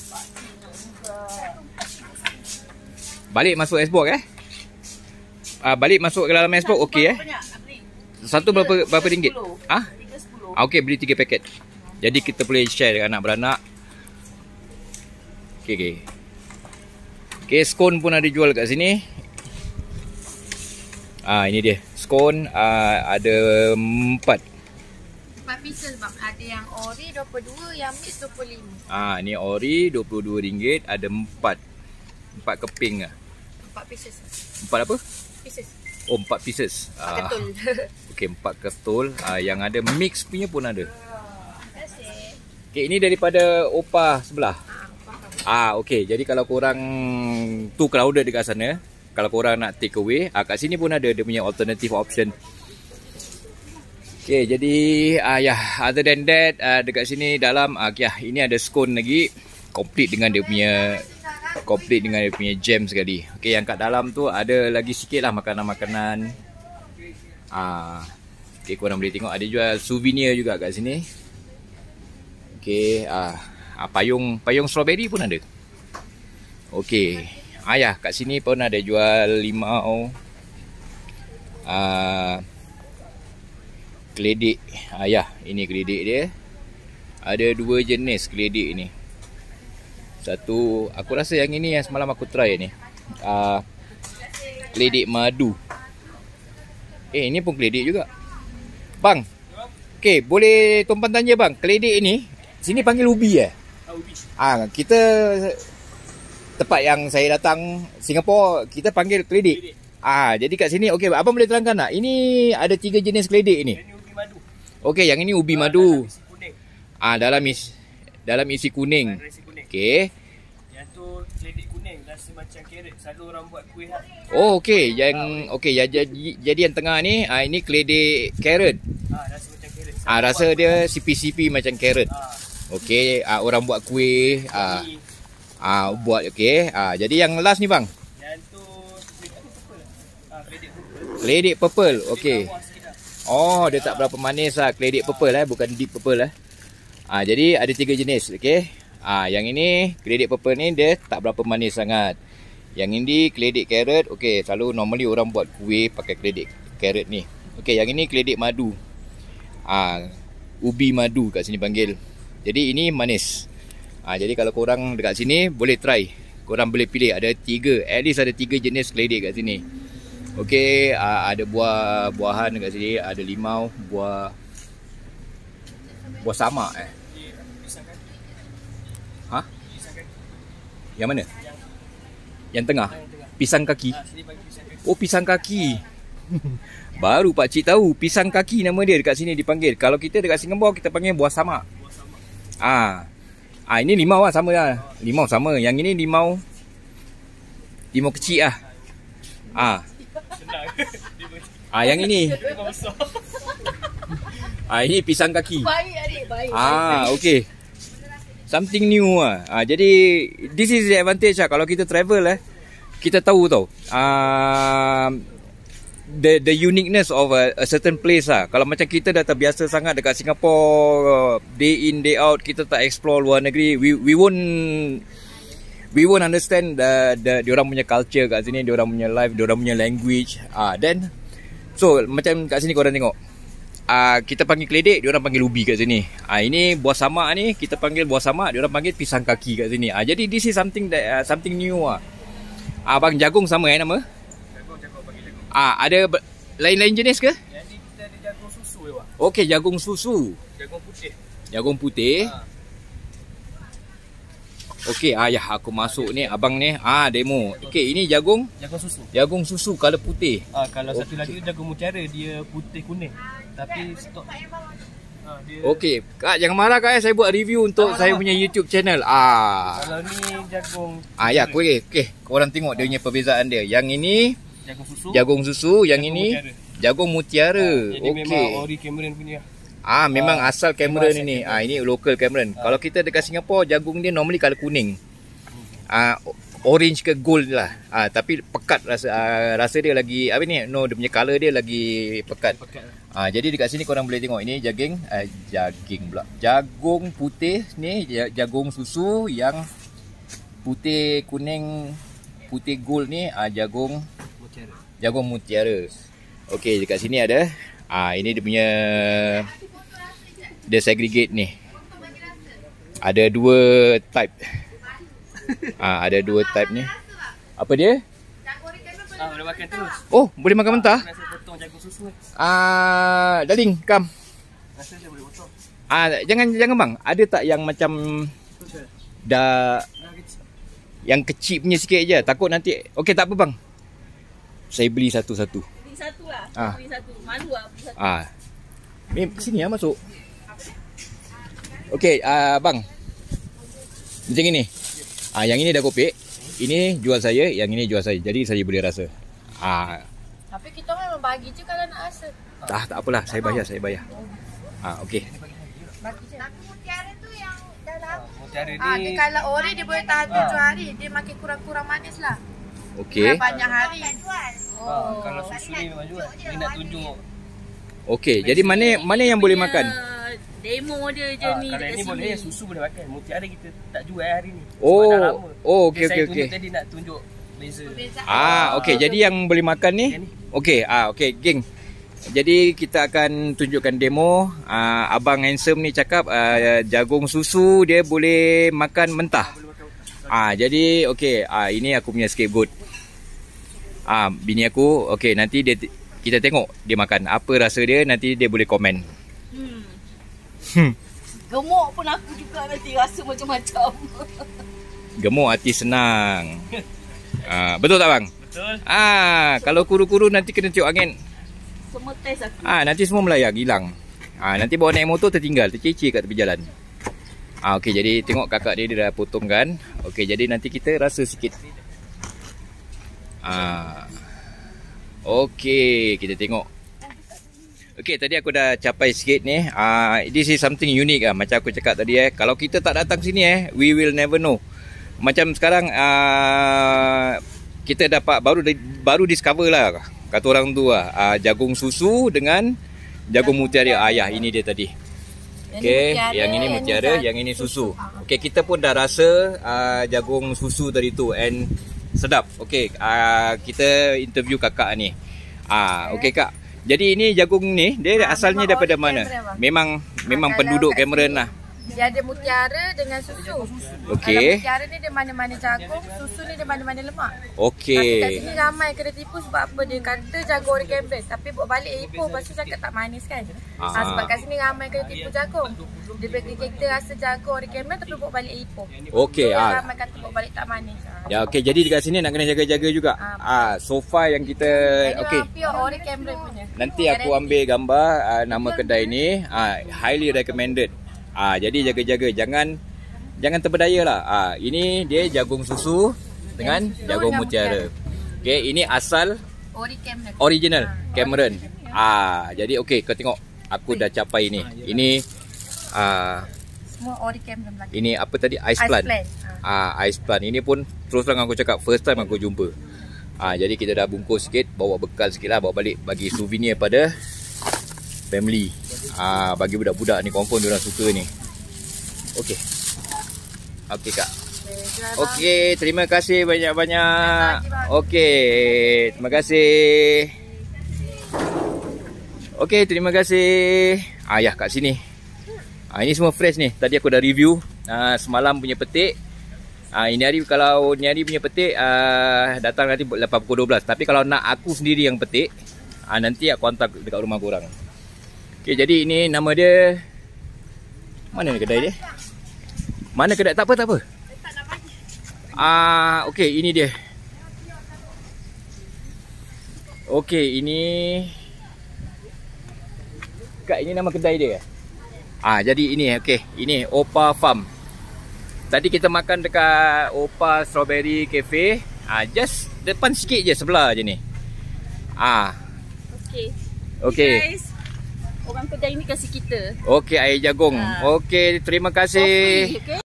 Balik masuk Xbox eh? Ah, balik masuk ke dalam Xbox okey eh? Satu berapa berapa ringgit? Ah? Ah, okey, beli tiga paket. Jadi kita boleh share dengan anak beranak. Okey, okey. Okey, scone pun ada jual kat sini. Ah, ini dia. Scone ah, ada empat. Empat pieces bang. Ada yang ori dua puluh dua, yang mix dua puluh lima. Ah, ni ori dua puluh dua ringgit, ada empat. Empat keping ah. Empat pieces. Empat apa? Pieces. Oh, empat pieces. Empat Ah, ketul. okey, empat ketul. Ah, yang ada mix punya pun ada. Terima kasih. Okey, ini daripada Opah sebelah. Ah, faham. Ah, okey. Jadi kalau korang tu crowded dekat sana, kalau korang nak take away, ah, kat sini pun ada dia punya alternative option. Okey, jadi ah ya, other than that, ah, dekat sini dalam ah ya, ini ada scone lagi, complete dengan dia punya complete dengan dia punya jam sekali. Okey, yang kat dalam tu ada lagi sikit lah makanan-makanan. Ah, okey, korang boleh tengok ada jual souvenir juga kat sini. Okey, ah, ah payung payung strawberry pun ada. Okey. Ah ya, kat sini pun ada jual limau. Ah, keledek. Ah ya, ini keledek dia. Ada dua jenis keledek ni. Satu, aku rasa yang ini yang semalam aku try ni. Ah, keledek madu. Eh, ini pun keledek juga. Bang. Okey, boleh tuan tanya bang, keledek ni sini panggil ubi eh? Ah, kita tempat yang saya datang Singapura, kita panggil keledek. Ah, jadi kat sini okey, abang boleh terangkan tak? Ini ada tiga jenis keledek ni. Ini ubi madu. Okey, yang ini ubi Ah, madu. dalam isi kuning. Ah, dalam isi dalam isi kuning. Dalam isi kuning. Okey. Yang tu keledek kuning, rasa macam carrot. Selalu orang buat kuih lah. Oh, okey, yang okey, ya, jadi jadi yang tengah ni, ah ini keledek carrot. Ah, rasa macam carrot. Selalu Ah, rasa buat dia kuih. sipi-sipi macam carrot. Ah, Okey, ah orang buat kuih, ah ni. ah buat okey. Ah, jadi yang last ni bang, Yang tu keledek purple. Ah, keledek purple. keledek purple. Okey. Dia bawah sikit lah. Oh, dia tak berapa manis lah, keledek purple eh, bukan deep purple eh. Ah, jadi ada tiga jenis, okey. Ah, yang ini keledek purple ni dia tak berapa manis sangat. Yang ini keledek carrot, okey, selalu normally orang buat kuih pakai keledek carrot ni. Okey, yang ini keledek madu. Ah, ubi madu kat sini panggil. Jadi ini manis. Ah, jadi kalau korang dekat sini boleh try. Korang boleh pilih, ada tiga, at least ada tiga jenis keledek kat sini. Okey, uh, ada buah buahan dekat sini, ada limau, buah buah samak eh. Pisang kaki. Ha? Pisang kaki. Yang mana? Yang, Yang tengah. yang tengah. Pisang kaki. Ah, sini bagi pisang kaki. Oh, pisang kaki. Baru pak cik tahu, pisang kaki nama dia dekat sini dipanggil. Kalau kita dekat Singapura kita panggil buah samak. Buah sama. Ah. Ah, ini limau lah, sama lah. Limau sama. Yang ini limau limau kecil lah. Ah. Senang. Dia ber- Ah, yang ini. dia memang besar. Ah, ini pisang kaki. Baik adik, baik. Ah, okay. Something new ah. ah. Jadi this is the advantage lah. Kalau kita travel eh, kita tahu tau. Ah, the the uniqueness of a, a certain place lah. Kalau macam kita dah terbiasa sangat dekat Singapore, day in day out kita tak explore luar negeri, we we won't we won't understand the the diorang punya culture kat sini, diorang punya life, diorang punya language. Ah, then so macam kat sini korang tengok. Ah, kita panggil keledek, diorang panggil ubi kat sini. Ah, ini buah samak ni kita panggil buah samak, diorang panggil pisang kaki kat sini. Ah, jadi this is something that uh, something new ah. Ah, bang jagung sama eh nama? Jagung-jagung bagi jagung. Ah, ada ber- lain-lain jenis ke? Yang ni kita ada jagung susu je, Wak. Okey, jagung susu. Jagung putih. Jagung putih. Ah. Okey, ah ya aku masuk ni abang ni. Ah, demo. Okey, ini jagung Jagung susu. jagung susu color putih. Ah, kalau Okey. satu lagi jagung mutiara, dia putih kuning. Tapi stok. Ah, dia Okey, Kak jangan marah Kak, eh. Saya buat review untuk Tak saya marah. punya YouTube channel. Ah. Kalau ni jagung Ah ya, okey. Okey, korang tengok dia punya perbezaan dia. Yang ini jagung susu. jagung susu, yang Jagung ini mutiara. jagung mutiara. Ah, jadi memang Okey. ori Cameron punya. Ah, memang Ah, asal Cameron memang asal ini. Cameron. Ah, ini local Cameron. Kalau kita dekat Singapore, jagung dia normally color kuning. Ah, orange ke gold lah. Ah, tapi pekat rasa ah, rasa dia lagi apa ni? No, dia punya color dia lagi pekat. Pekat. Ah, jadi dekat sini korang boleh tengok ini jaging, ah, jaging pula. Jagung putih ni, ja- jagung susu yang putih kuning, putih gold ni ah, jagung Mutiara. jagung mutiara. Okey, dekat sini ada ah ini dia punya dia segregate ni. Ada dua type. Ah, ada dua type ni. Apa dia? Ah, boleh makan terus. Oh, boleh makan mentah? Rasa potong jagung susu. Ah, darling, come. Rasa dia boleh potong. Ah, jangan jangan bang. Ada tak yang macam dah yang kecil punya sikit je. Takut nanti. Okey, tak apa bang. Saya beli satu-satu. Beli satu lah. Ah. Beli satu. Malu lah beli satu. Ah. Ni sini ah masuk. Okey, ah bang. Macam ini. Ah, yang ini dah kopek. Ini jual saya, yang ini jual saya. Jadi saya boleh rasa. Ah. Tapi kita memang bagi je kalau nak rasa. Tak, tak apalah. Saya bayar, saya bayar. Ah, okey. Aku mutiara tu yang dah lama. Mutiara ni. Ah, dia kalau ori dia boleh tahan tujuh hari. Dia makin kurang-kurang manis lah. Okey. Dah banyak hari. Ah, kalau susu ni memang jual. Ni nak tunjuk. Okey, jadi mana mana yang boleh makan? Demo dia je Ah, ni kalau dekat ni sini. boleh, susu boleh makan. Mutiara kita tak jual hari ni. Sebab Oh. dah lama. Oh, okey Dia okey saya okey. tunjuk tadi nak tunjuk beza. Ah, okey. Jadi yang boleh makan ni? Yang ni. Okey, ah okey, geng. Jadi kita akan tunjukkan demo. Ah, Abang Handsome ni cakap ah, jagung susu dia boleh makan mentah. Ah, jadi okey, ah ini aku punya scapegoat. Ah, bini aku, okey, nanti dia kita tengok dia makan. Apa rasa dia, nanti dia boleh komen. Hmm. Hmm. Gemuk pun aku juga nanti rasa macam-macam. Gemuk hati senang. Ah, betul tak bang? Betul. Ah, kalau kuru-kuru nanti kena tiup angin. Semua test aku. Ah, nanti semua melayang, hilang. Ah, nanti bawa naik motor tertinggal, tercicir kat tepi jalan. Ah, okey, jadi tengok kakak dia dia dah potongkan. Okey, jadi nanti kita rasa sikit. Ah. Okey, kita tengok. Okey, tadi aku dah capai sikit ni. Ah, this is something unique ah, macam aku cakap tadi eh. Kalau kita tak datang sini eh, we will never know. Macam sekarang ah, kita dapat baru baru discover lah kata orang tu lah. Ah, jagung susu dengan jagung mutiara ayah, ini dia tadi. Okey, yang ini mutiara, yang ini susu. Okey, kita pun dah rasa uh, jagung susu tadi tu and sedap. Okey, uh, kita interview kakak ni. Ah, uh, okey kak. Jadi ini jagung ni dia Ah, asalnya memang daripada ori mana? Cameron, bang. Memang memang kalau penduduk kat Cameron sini, lah. Dia ada mutiara dengan susu. Okey. Kalau mutiara ni dia mana-mana jagung, susu ni dia mana-mana lemak. Tapi kat Okey. sini ramai kena tipu sebab apa? Dia kata jagung ori Cameron tapi buat balik Ipoh, lepas tu cakap tak manis kan. Ah. Ah. Sebab kat sini ramai kena tipu jagung. Dia bagi kita rasa jagung ori Cameron tapi buat balik Ipoh. Okey, So, ah. ramai kata buat balik tak manis. Ah. Ya, okey, jadi dekat sini nak kena jaga-jaga juga. Ah, so far yang kita Ini okey. okay. Pure ori Cameron punya. Nanti aku ambil gambar uh, nama kedai ni, uh, highly recommended. Ah, uh, jadi jaga-jaga, jangan jangan terpedaya lah. Ah, uh, ini dia jagung susu dengan susu jagung dan mutiara. Okey, ini asal Ori Cameron. original Cameron. Ah, uh, jadi okey, kau tengok aku dah capai ni. Ini ah uh, Semua ori Cameron lagi. ini apa tadi, ice Ice plant. plant. Ah, uh, ice plant. Ini pun terus terang aku cakap first time aku jumpa. Ah, uh, jadi kita dah bungkus sikit, bawa bekal sikit lah, bawa balik bagi souvenir pada family. Ah, bagi budak-budak ni confirm diorang suka ni. Okey. Okey kak. Okey, terima kasih banyak-banyak. Okey, terima kasih. Okey, terima kasih. Ayah kat sini. Ah, ini semua fresh ni. Tadi aku dah review ah, semalam punya petik. Ah, ini hari kalau ni hari punya petik ah, datang nanti lepas pukul dua belas. Tapi kalau nak aku sendiri yang petik, ah, nanti aku hantar dekat rumah korang. Okey, jadi ini nama dia. Mana ni kedai dia? Mana kedai? Tak apa, tak apa. Ah, okey, ini dia. Okey, ini Kak, ini nama kedai dia. Ah, jadi ini okey, ini Opa Farm. Tadi kita makan dekat Opa Strawberry Cafe. Ah, just depan sikit je, sebelah je ni. Ah, Okey. okey. Guys, orang kedai ni kasih kita. Okey, air jagung. Ah. Okey, terima kasih. Free, okey?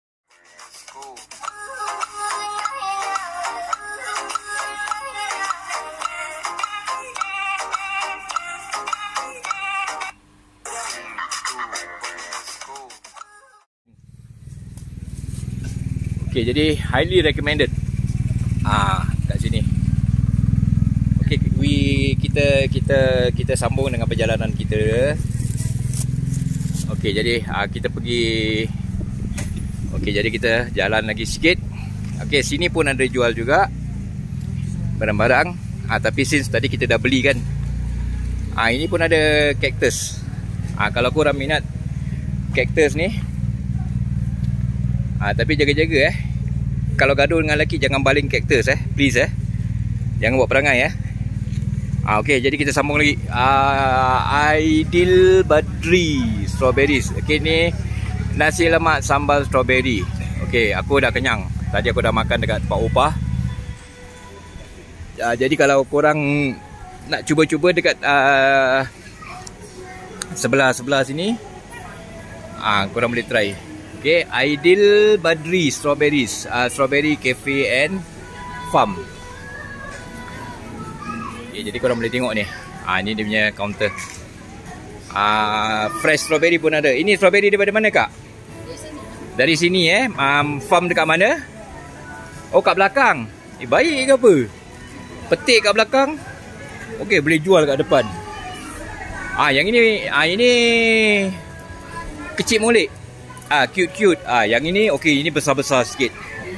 Okey, jadi highly recommended. Ah, kat sini. Okey, we kita kita kita sambung dengan perjalanan kita. Okey, jadi ah, kita pergi. Okey, jadi kita jalan lagi sikit. Okey, sini pun ada jual juga barang-barang. Ah, tapi since tadi kita dah beli kan. Ah, ini pun ada cactus. Ah, kalau korang minat cactus ni. Ah, tapi jaga-jaga eh. Kalau gaduh dengan lelaki jangan baling cactus eh, please eh. Jangan buat perangai eh. Ah, okey, jadi kita sambung lagi. Ah, Aidil Badri strawberries. Okey, ni nasi lemak sambal strawberry. Okey, aku dah kenyang. Tadi aku dah makan dekat tempat opah. Ah, jadi kalau korang nak cuba-cuba dekat uh, sebelah-sebelah sini, ah, korang boleh try. Okey, Aidil Badri strawberries, uh, strawberry cafe and farm. Okay, jadi korang boleh tengok ni. Ah, ni dia punya counter. Ah, fresh strawberry pun ada. Ini strawberry daripada mana kak? Dari sini. Dari sini eh. Um, farm dekat mana? Oh, kat belakang. Eh, baik ke apa? Petik kat belakang. Okey, boleh jual kat depan. Ah, yang ini, ah ini kecil molek. Ah, cute-cute. Ah, yang ini okey, ini besar-besar sikit.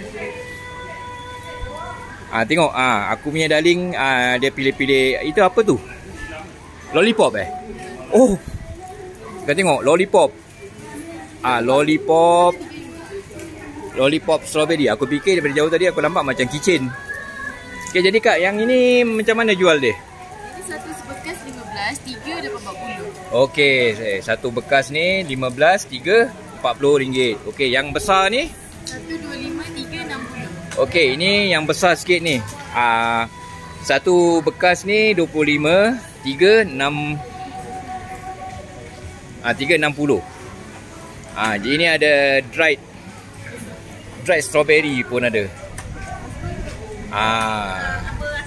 Ah, tengok ah, aku punya darling ah, dia pilih-pilih. Itu apa tu? Lollipop eh? Oh. Kau tengok lollipop. Ah, lollipop. Lollipop strawberry. Aku fikir daripada jauh tadi aku nampak macam kitchen. Okey, jadi kak, yang ini macam mana jual dia? Ini satu sebekas lima belas, tiga dapat empat puluh. Okey, satu bekas ni lima belas, tiga empat puluh ringgit. Okey, yang besar ni? satu dua puluh lima, tiga enam puluh. Okey, ini yang besar sikit ni. Ah, satu bekas ni dua puluh lima, tiga enam ah tiga enam puluh. Ah, jadi ni ada dried dried strawberry pun ada. Ah.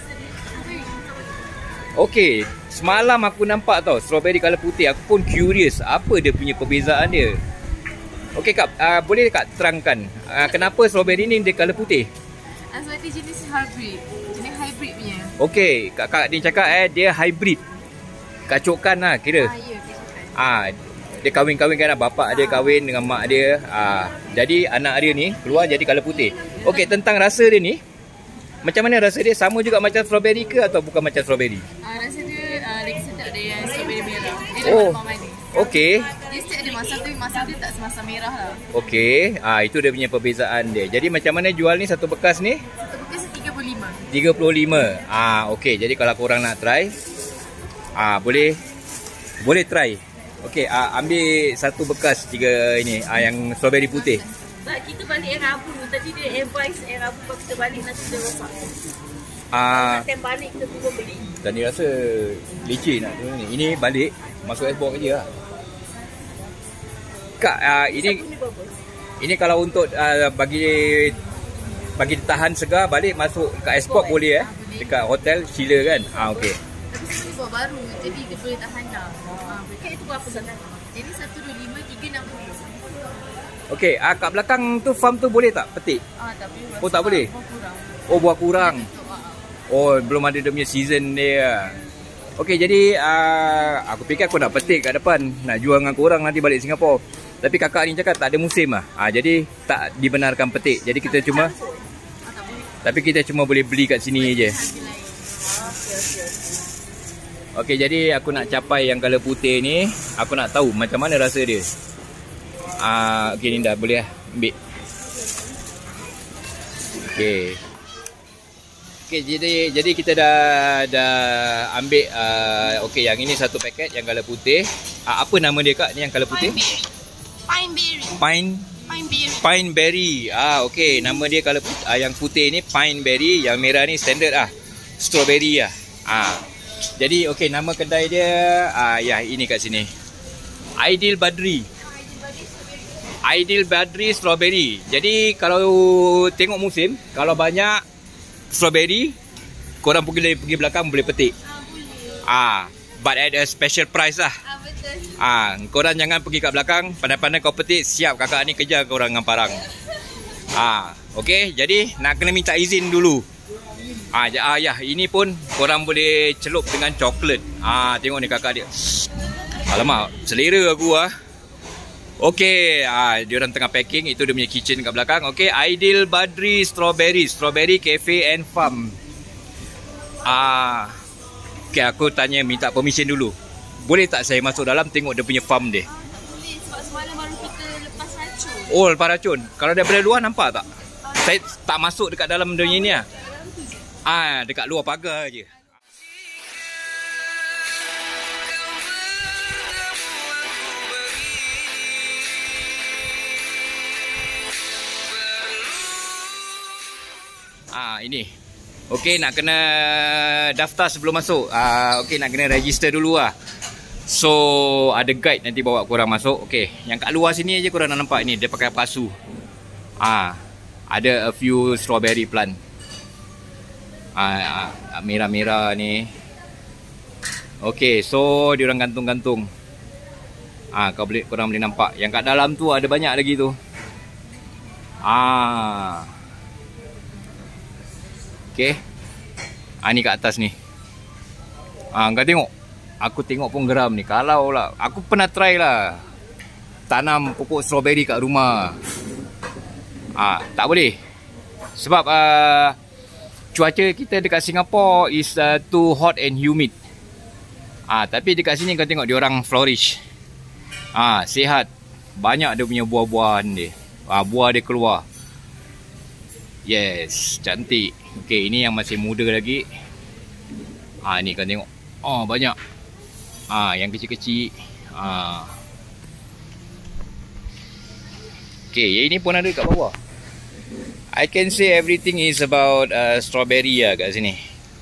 Okey, semalam aku nampak tau strawberry colour putih. Aku pun curious apa dia punya perbezaan dia. Okey kak, uh, boleh kak terangkan uh, kenapa strawberry ni dia colour putih? Uh, sebab dia jenis hybrid. Jenis hybrid punya. Okey, kakak ni cakap eh dia hybrid. Kacukan lah kira. Ah, ya, kacukan. Ah, dia kahwin-kahwinkan lah, bapak dia kahwin dengan mak dia. Ah, jadi anak dia ni keluar jadi colour putih. Okey, tentang rasa dia ni, macam mana rasa dia? Sama juga macam strawberry ke atau bukan macam strawberry? Uh, rasa dia uh, lagi sedap dari yang strawberry merah. Dia Oh. dah manis. Okey. Dia setiap ada masak tu, masak dia tak semasa merah lah. Okey, ah itu dia punya perbezaan dia. Jadi macam mana jual ni satu bekas ni? Satu bekas tiga puluh lima. tiga puluh lima. Ah okey, jadi kalau korang nak try ah boleh boleh try. Okey, ah ambil satu bekas tiga ini ah yang strawberry putih. Sebab kita balik air Rabu, tadi dia advice air Rabu kalau kita balik nanti dia rosak. Ah Time balik kita turun beli. tadi rasa leceh nak turun ni. Ini balik masuk icebox aja lah. Kak, ah ini ini kalau untuk uh, bagi bagi tahan segar balik masuk kat icebox boleh eh? Dekat hotel sila kan? Ah okey. Tapi sebab ni buat baru, jadi dia boleh tahan dah. Ah, dekat itu berapa sangat? Jadi satu dua lima, tiga enam puluh. Okey, ah kat belakang tu farm tu boleh tak petik? Ah, tapi Oh tak boleh? buah kurang. Oh buah kurang. Ah, Oh belum ada dia punya season dia. Okey, jadi uh, aku fikir aku nak petik kat depan, nak jual dengan korang nanti balik Singapura. Tapi kakak ni cakap tak ada musim lah. Ah, jadi tak dibenarkan petik. Jadi kita cuma tapi kita cuma boleh beli kat sini je. Okey, jadi aku nak capai yang colour putih ni. Aku nak tahu macam mana rasa dia. Ah, okey ni dah boleh lah ambil. Okey. Okey, jadi jadi kita dah dah ambil uh, okey yang ini satu paket yang colour putih. Ah, apa nama dia kak ni yang colour putih? Pine berry. Pine Pine berry. Pine berry. Ah okey, nama dia kalau uh, yang putih ni pine berry, yang merah ni standard ah. Strawberry ah. Ah. Jadi okey, nama kedai dia ah ya ini kat sini. Aidil Badri. Aidil Badri strawberry. Jadi kalau tengok musim, kalau banyak strawberry, korang pergi pergi belakang boleh petik. Ah, but at a special price lah. Ah, betul. Ah, korang jangan pergi kat belakang, pandai-pandai kau petik, siap kakak ni kejar korang dengan parang. Ah, okey, jadi nak kena minta izin dulu. Ah, ya, ah, ya, ini pun korang boleh celup dengan coklat. Ah, tengok ni kakak dia. Alamak, selera aku ah. Okey, ah dia orang tengah packing, itu dia punya kitchen kat belakang. Okey, Aidil Badri strawberry, strawberry cafe and farm. Ah, okay, aku tanya minta permission dulu. Boleh tak saya masuk dalam tengok dia punya farm dia? Boleh, sebab semalam baru kita lepas racun. Oh, lepas racun. Kalau daripada luar nampak tak? Saya tak masuk dekat dalam dia ni lah. Ah, dekat luar pagar je. Ah, ini. Okey, nak kena daftar sebelum masuk. Ah, okey, nak kena register dulu lah. So, ada guide nanti bawa korang masuk. Okey, yang kat luar sini aje korang nak nampak ni, dia pakai pasu. Ah, ada a few strawberry plant. Ah, ah merah-merah ni. Okey, so diorang gantung-gantung. Ah, kau boleh korang boleh nampak. Yang kat dalam tu ada banyak lagi tu. Ah. Okay. Ah, ni kat atas ni. Ah, kau tengok. Aku tengok pun geram ni. Kalau lah, aku pernah try lah tanam pokok strawberry kat rumah. Ah, tak boleh. Sebab uh, cuaca kita dekat Singapore is uh, too hot and humid. Ah, tapi dekat sini kau tengok dia orang flourish. Ah, sihat. Banyak dia punya buah-buahan dia. Ah, buah dia keluar. Yes, cantik. Okey, ini yang masih muda lagi. Ah, ni kau tengok. Oh, banyak. Ah, yang kecil-kecil. Ah. Okey, yang ini pun ada kat bawah. I can say everything is about uh, strawberry lah kat sini.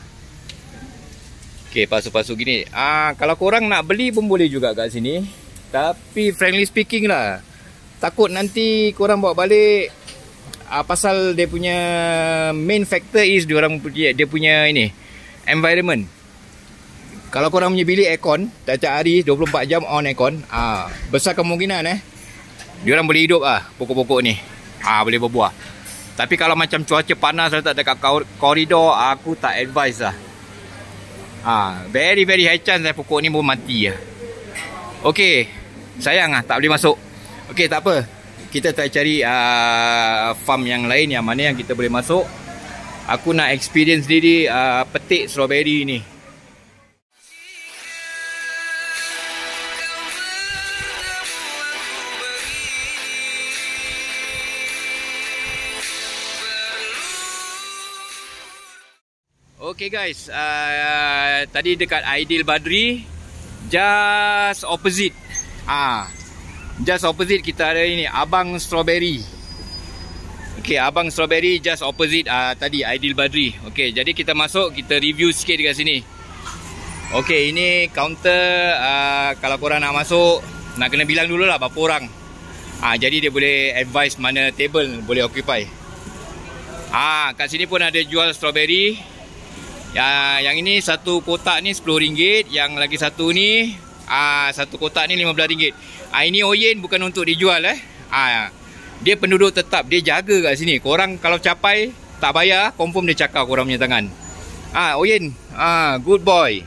Okey, pasu-pasu gini. Ah, kalau korang nak beli pun boleh juga kat sini. Tapi friendly speaking lah, takut nanti korang bawa balik. Uh, pasal dia punya main factor is dia orang punya dia punya ini environment. Kalau korang punya bilik aircon tiap-tiap hari dua puluh empat jam on aircon, ah uh, besar kemungkinan eh dia orang boleh hidup ah pokok-pokok ni. Ah uh, boleh berbuah. Tapi kalau macam cuaca panas letak dekat koridor, aku tak advise lah. Ah uh, very very high chance eh, pokok ni pun mati lah. Okey, sayang ah tak boleh masuk. Okey, tak apa. Kita try cari uh, farm yang lain yang mana yang kita boleh masuk. Aku nak experience diri uh, petik strawberry ni. Okay guys, uh, tadi dekat Aidil Badri, just opposite. Ah. Just opposite kita ada ini Abang Strawberry. Okay, Abang Strawberry just opposite uh, tadi Aidil Badri. Okay, jadi kita masuk, kita review sikit dekat sini. Okay, ini counter. uh, Kalau korang nak masuk, nak kena bilang dulu lah berapa orang. uh, Jadi dia boleh advise mana table boleh occupy. Ah, kat sini pun ada jual strawberry. uh, Yang ini satu kotak ni sepuluh ringgit. Yang lagi satu ni Ah, satu kotak ni lima belas ringgit. Ah, ini oyen bukan untuk dijual eh. Ah, dia penduduk tetap, dia jaga kat sini. Korang kalau capai tak bayar, confirm dia cakap korang punya tangan. Ah, oyen. Ah, good boy.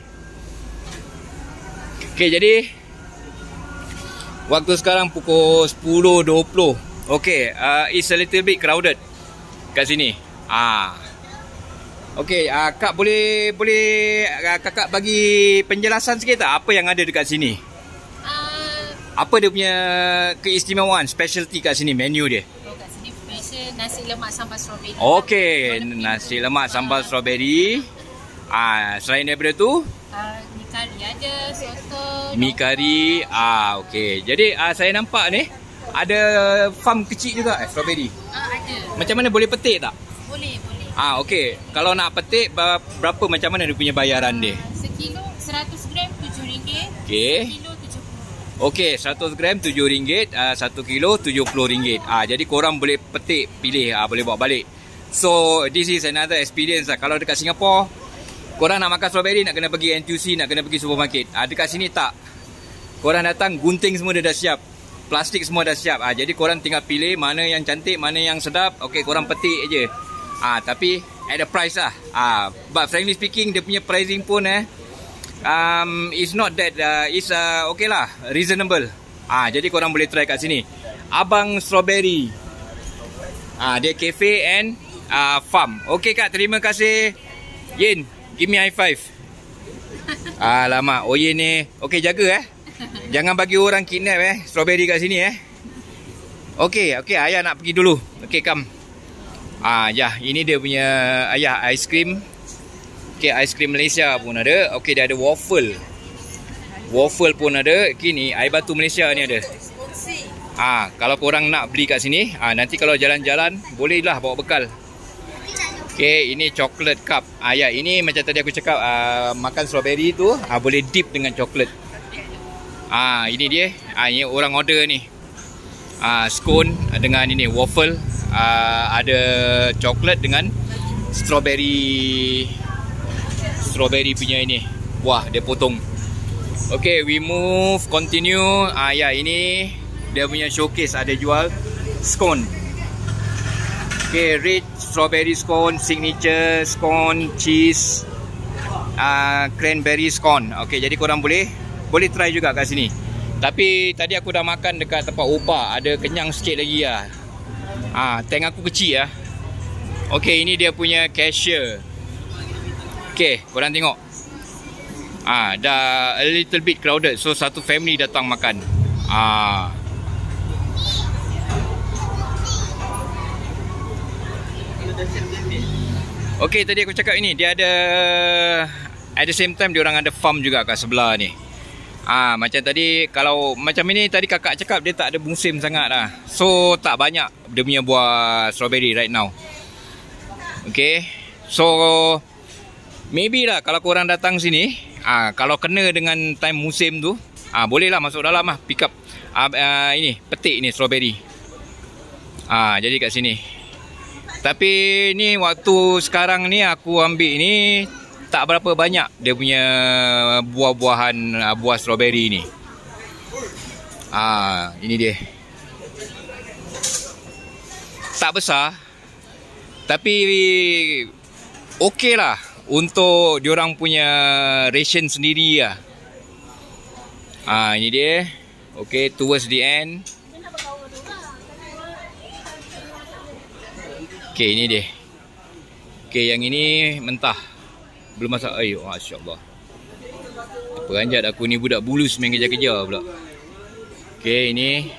Okey, jadi waktu sekarang pukul sepuluh dua puluh. Okey, uh, it's a little bit crowded kat sini. Ah. Okey, uh, Kak boleh boleh uh, kakak bagi penjelasan sikit tak apa yang ada dekat sini? Uh, apa dia punya keistimewaan, specialty kat sini, menu dia? Oh, kat sini special nasi lemak sambal strawberry. Okey, nasi lemak sambal uh, strawberry. Ah, uh, selain daripada tu, uh, mi kari ada, soto, mi kari. Ah, okey. Jadi uh, saya nampak ni ada farm kecil juga eh, strawberry. Ah, uh, ada. Macam mana, boleh petik tak? Boleh, boleh. Ah, okey. Kalau nak petik berapa, macam mana dia punya bayaran dia? Sekilo seratus gram tujuh ringgit. Okey. Sekilo tujuh puluh. Okey, seratus gram tujuh ringgit, uh, satu kilo tujuh puluh ringgit. Ah, jadi korang boleh petik, pilih, ah, boleh bawa balik. So, this is another experience lah. Kalau dekat Singapore, korang nak makan strawberry nak kena pergi N T U C, nak kena pergi supermarket. Ah, dekat sini tak. Korang datang, gunting semua dia dah siap. Plastik semua dah siap. Ah, jadi korang tinggal pilih mana yang cantik, mana yang sedap. Okey, korang petik je. Ah, tapi at the price lah. Ah, but frankly speaking, dia punya pricing pun eh um, is not that uh, is uh, okay lah, reasonable. Ah, jadi korang boleh try kat sini. Abang Strawberry. Ah, dia cafe and uh, farm. Okay Kak, terima kasih. Yin, Give me high five. Alamak, Oyen ni. Okey, jaga eh. Jangan bagi orang kidnap eh strawberry kat sini eh. Okey, okey, ayah nak pergi dulu. Okey, come. Ah, ya, ini dia punya ayah aiskrim. Okey, aiskrim Malaysia pun ada. Okey, dia ada waffle. Waffle pun ada. Kini air batu Malaysia ni ada. Ah, kalau korang nak beli kat sini, ah nanti kalau jalan-jalan bolehlah bawa bekal. Okey, ini chocolate cup. Ah, ya, ini macam tadi aku cakap, ah, makan strawberry tu ah boleh dip dengan coklat. Ah, ini dia. Ah, ini orang order ni. Ah, scone dengan ini waffle. Ah, ada coklat dengan strawberry. Strawberry punya ini. Wah, dia potong. Okay, we move, continue. Ah, ya, ini dia punya showcase ada jual scone. Okay, rich strawberry scone, signature scone, cheese, uh, cranberry scone. Okay, jadi korang boleh boleh try juga kat sini. Tapi tadi aku dah makan dekat tempat Opa, ada kenyang sikit lagi lah. Ah, tank aku kecil lah. Okay, ini dia punya cashier. Okay, korang tengok. Ah, dah a little bit crowded, so satu family datang makan. Ah. Okay, tadi aku cakap ini dia ada, at the same time dia orang ada farm juga kat sebelah ni. Ah, macam tadi kalau macam ini tadi kakak cakap dia tak ada musim sangat lah. So tak banyak dia punya buah strawberry right now. Okay, so maybe lah kalau korang datang sini, ah kalau kena dengan time musim tu, ah boleh lah masuk dalam lah pick up ah, ah, ini petik ni strawberry. Ah, jadi kat sini. Tapi ni waktu sekarang ni aku ambil ni tak berapa banyak dia punya buah-buahan, buah strawberry ni. Ah, ini dia. Tak besar. Tapi okey lah untuk diorang punya ration sendiri lah. Ah, ini dia. Okay, towards the end. Okay, ini dia. Okay, yang ini mentah. Belum masak air. Masya Allah. Peranjat aku ni budak bulus main kejar-kejar pula. Okay, ini.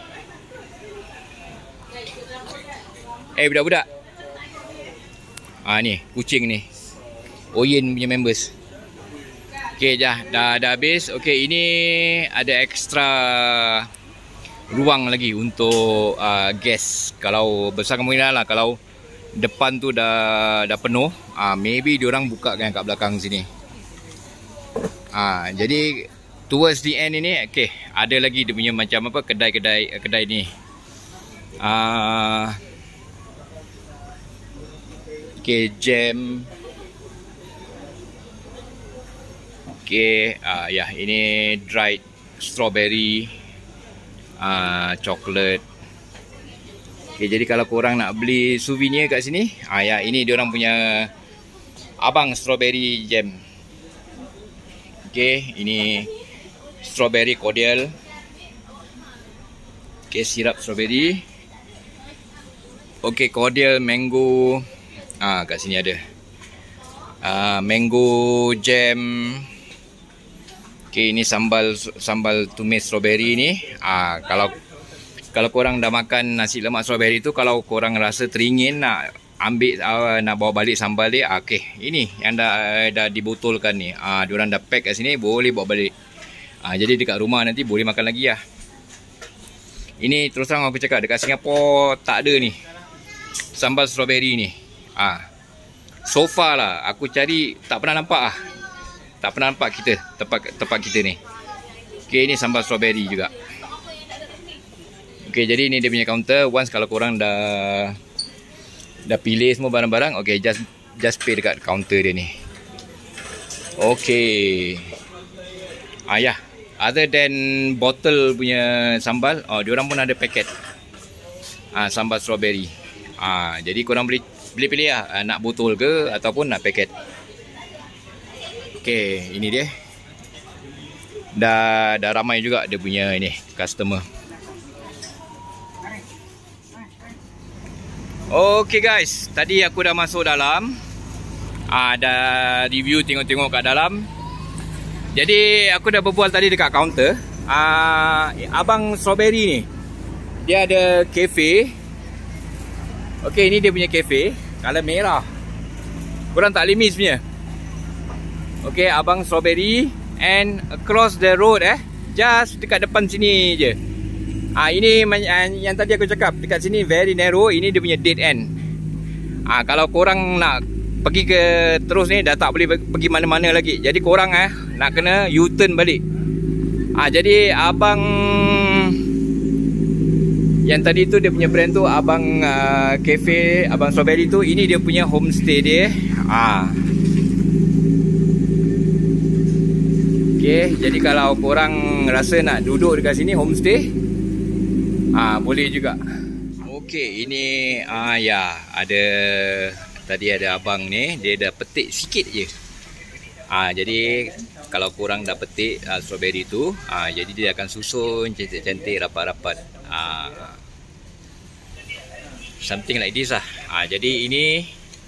Eh, budak-budak. Ah, ni, kucing ni. Oyen punya members. Okay, dah, dah, dah habis. Okay, ini ada extra ruang lagi untuk uh, guest. Kalau besar kemungkinan lah, kalau depan tu dah dah penuh, ah maybe diorang buka kan kat belakang sini. Ah, jadi towards the end ini, okay, ada lagi dia punya macam apa kedai-kedai kedai ni. Ah, okay, jam. Okay, ah ya, ini dried strawberry, ah coklat. Okay, jadi kalau korang nak beli souvenir kat sini, ah ya, ini diorang punya abang strawberry jam. Okay, ini strawberry cordial. Okay, sirap strawberry. Okay, cordial mango. Ah, kat sini ada. Ah, mango jam. Okay, ini sambal sambal tumis strawberry ni. Ah, kalau Kalau korang dah makan nasi lemak strawberry tu, kalau korang rasa teringin nak ambil uh, nak bawa balik sambal dia, uh, okey, ini yang dah uh, dah dibotolkan ni. Ah, uh, diorang dah pack kat sini, boleh bawa balik. Ah, uh, jadi dekat rumah nanti boleh makan lagi lah. Ini terus terang aku cakap, dekat Singapura tak ada ni sambal strawberry ni. Ah, uh, so far lah aku cari tak pernah nampak ah. Tak pernah nampak kita tempat tempat kita ni. Okey, ini sambal strawberry juga. Okay, jadi ini dia punya counter. Once kalau korang dah dah pilih semua barang-barang, okay, just just pay dekat counter dia ni. Okay. Ah ya, yeah. Other than bottle punya sambal, oh diorang pun ada paket. Ah, sambal strawberry. Ah, jadi korang boleh boleh pilih lah, ah, nak botol ke ataupun nak paket. Okay, ini dia. Dah dah ramai juga dia punya ini customer. Okay guys, tadi aku dah masuk dalam. Ah, dah review tengok-tengok kat dalam. Jadi aku dah berbual tadi dekat kaunter. Ah, abang strawberry ni, dia ada kafe. Okey, ini dia punya kafe, color merah. Korang tak boleh miss punya. Okey, abang strawberry, and across the road eh, just dekat depan sini je. Ah, ini yang tadi aku cakap, dekat sini very narrow, ini dia punya dead end. Ah, kalau korang nak pergi ke terus ni dah tak boleh pergi mana-mana lagi. Jadi korang eh nak kena U-turn balik. Ah, jadi abang yang tadi tu dia punya brand tu, abang uh, cafe, abang strawberry tu, ini dia punya homestay dia. Ah. Okey, jadi kalau korang rasa nak duduk dekat sini homestay, ah boleh juga. Okey, ini ah ya, ada tadi ada abang ni, dia dah petik sikit je. Ah, jadi kalau korang dah petik ah, strawberry tu, ah, jadi dia akan susun cantik-cantik, rapat-rapat. Ah, something like this lah. Ah, jadi ini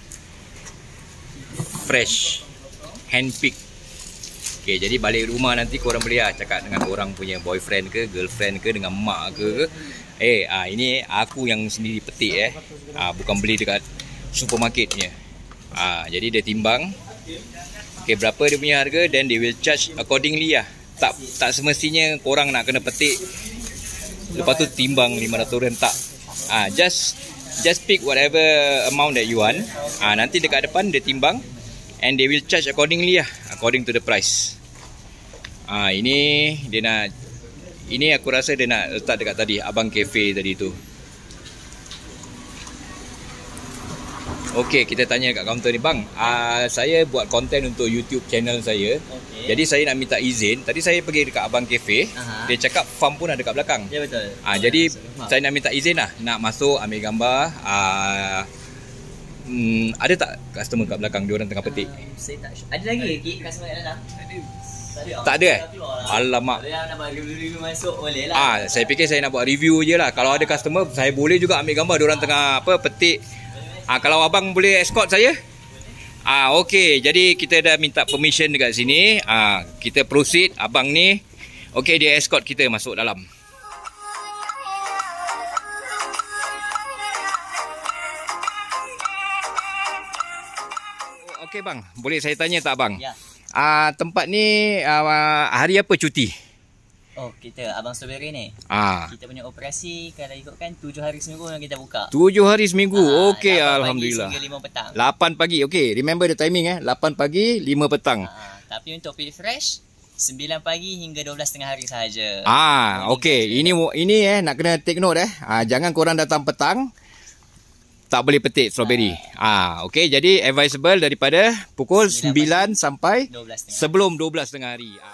fresh, hand pick. Okay, jadi balik rumah nanti korang boleh lah cakap dengan korang punya boyfriend ke, girlfriend ke, dengan mak ke. Eh, ah, ini aku yang sendiri petik eh. Ah, bukan beli dekat supermarket punya. Ah, jadi dia timbang. Okey, berapa dia punya harga, then they will charge accordingly lah. Tak tak semestinya korang nak kena petik lepas tu timbang lima ratus ringgit, tak. Ah, just just pick whatever amount that you want. Ah, nanti dekat depan dia timbang and they will charge accordingly lah, according to the price. Ah, ini dia nak, ini aku rasa dia nak letak dekat tadi abang cafe tadi tu. Okey, kita tanya kat kaunter ni, bang. Uh, saya buat konten untuk YouTube channel saya. Okay. Jadi saya nak minta izin. Tadi saya pergi dekat abang cafe. Aha. Dia cakap farm pun ada kat belakang. Ya, betul. Uh, jadi ya, saya nak minta izin lah, nak masuk ambil gambar. Uh, hmm, ada tak customer kat belakang? Diorang tengah petik. Uh, saya tak sure. Ada lagi ke customer kat dalam? Ada. Tak ada eh? Alamak. Kalau nak buat review masuk boleh lah. Ah, saya fikir saya nak buat review je lah. Kalau ada customer, saya boleh juga ambil gambar diorang tengah apa petik. Ah, kalau abang boleh escort saya. Ah, okey. Jadi kita dah minta permission dekat sini. Ah, kita proceed. Abang ni, okey, dia escort kita masuk dalam. Okey bang, boleh saya tanya tak bang? Ya. Ah, tempat ni ah, hari apa cuti? Oh, kita abang strawberry ni. Ah. Kita punya operasi kalau ikutkan tujuh hari seminggu yang kita buka. tujuh hari seminggu. Ah, okey, lapan alhamdulillah. pagi hingga lima petang. lapan pagi. Okey, remember the timing eh. lapan pagi, lima petang. Ah, tapi untuk pilih fresh sembilan pagi hingga dua belas tengah hari sahaja. Ah, okey. Ini ini eh nak kena take note eh. Ah, jangan korang datang petang tak boleh petik strawberry. Ah, okey. Jadi advisable daripada pukul sembilan sampai dua belas sebelum dua belas tengah hari. Ah.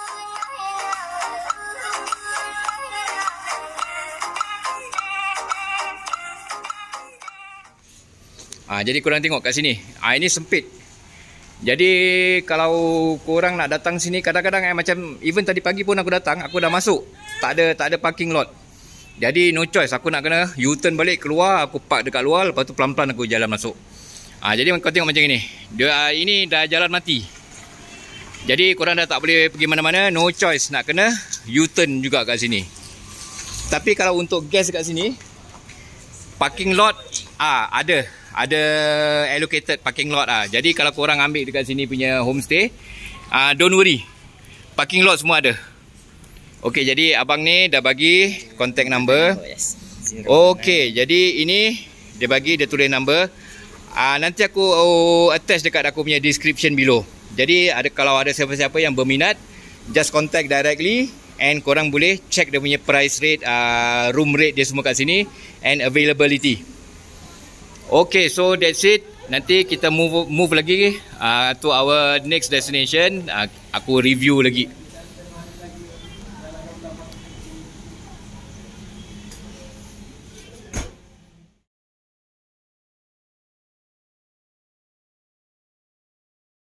Ah, jadi korang tengok kat sini. Ah, ini sempit. Jadi kalau korang nak datang sini, kadang-kadang eh, macam even tadi pagi pun aku datang, aku dah masuk. Tak ada tak ada parking lot. Jadi no choice, aku nak kena U-turn balik keluar, aku park dekat luar, lepas tu pelan-pelan aku jalan masuk. Ah, jadi kau tengok macam ini. Dia ini dah jalan mati. Jadi korang dah tak boleh pergi mana-mana, no choice nak kena U-turn juga kat sini. Tapi kalau untuk gas kat sini, parking lot ah ada. Ada allocated parking lot ah. Jadi kalau korang ambil dekat sini punya homestay, ah don't worry. Parking lot semua ada. Okey, jadi abang ni dah bagi contact number. Okey, jadi ini dia bagi, dia tulis number. Ah nanti aku oh, attach dekat aku punya description below. Jadi ada kalau ada siapa-siapa yang berminat, just contact directly and korang boleh check dia punya price rate, uh, room rate dia semua kat sini and availability. Okay, so that's it. Nanti kita move move lagi uh, to our next destination. Uh, aku review lagi.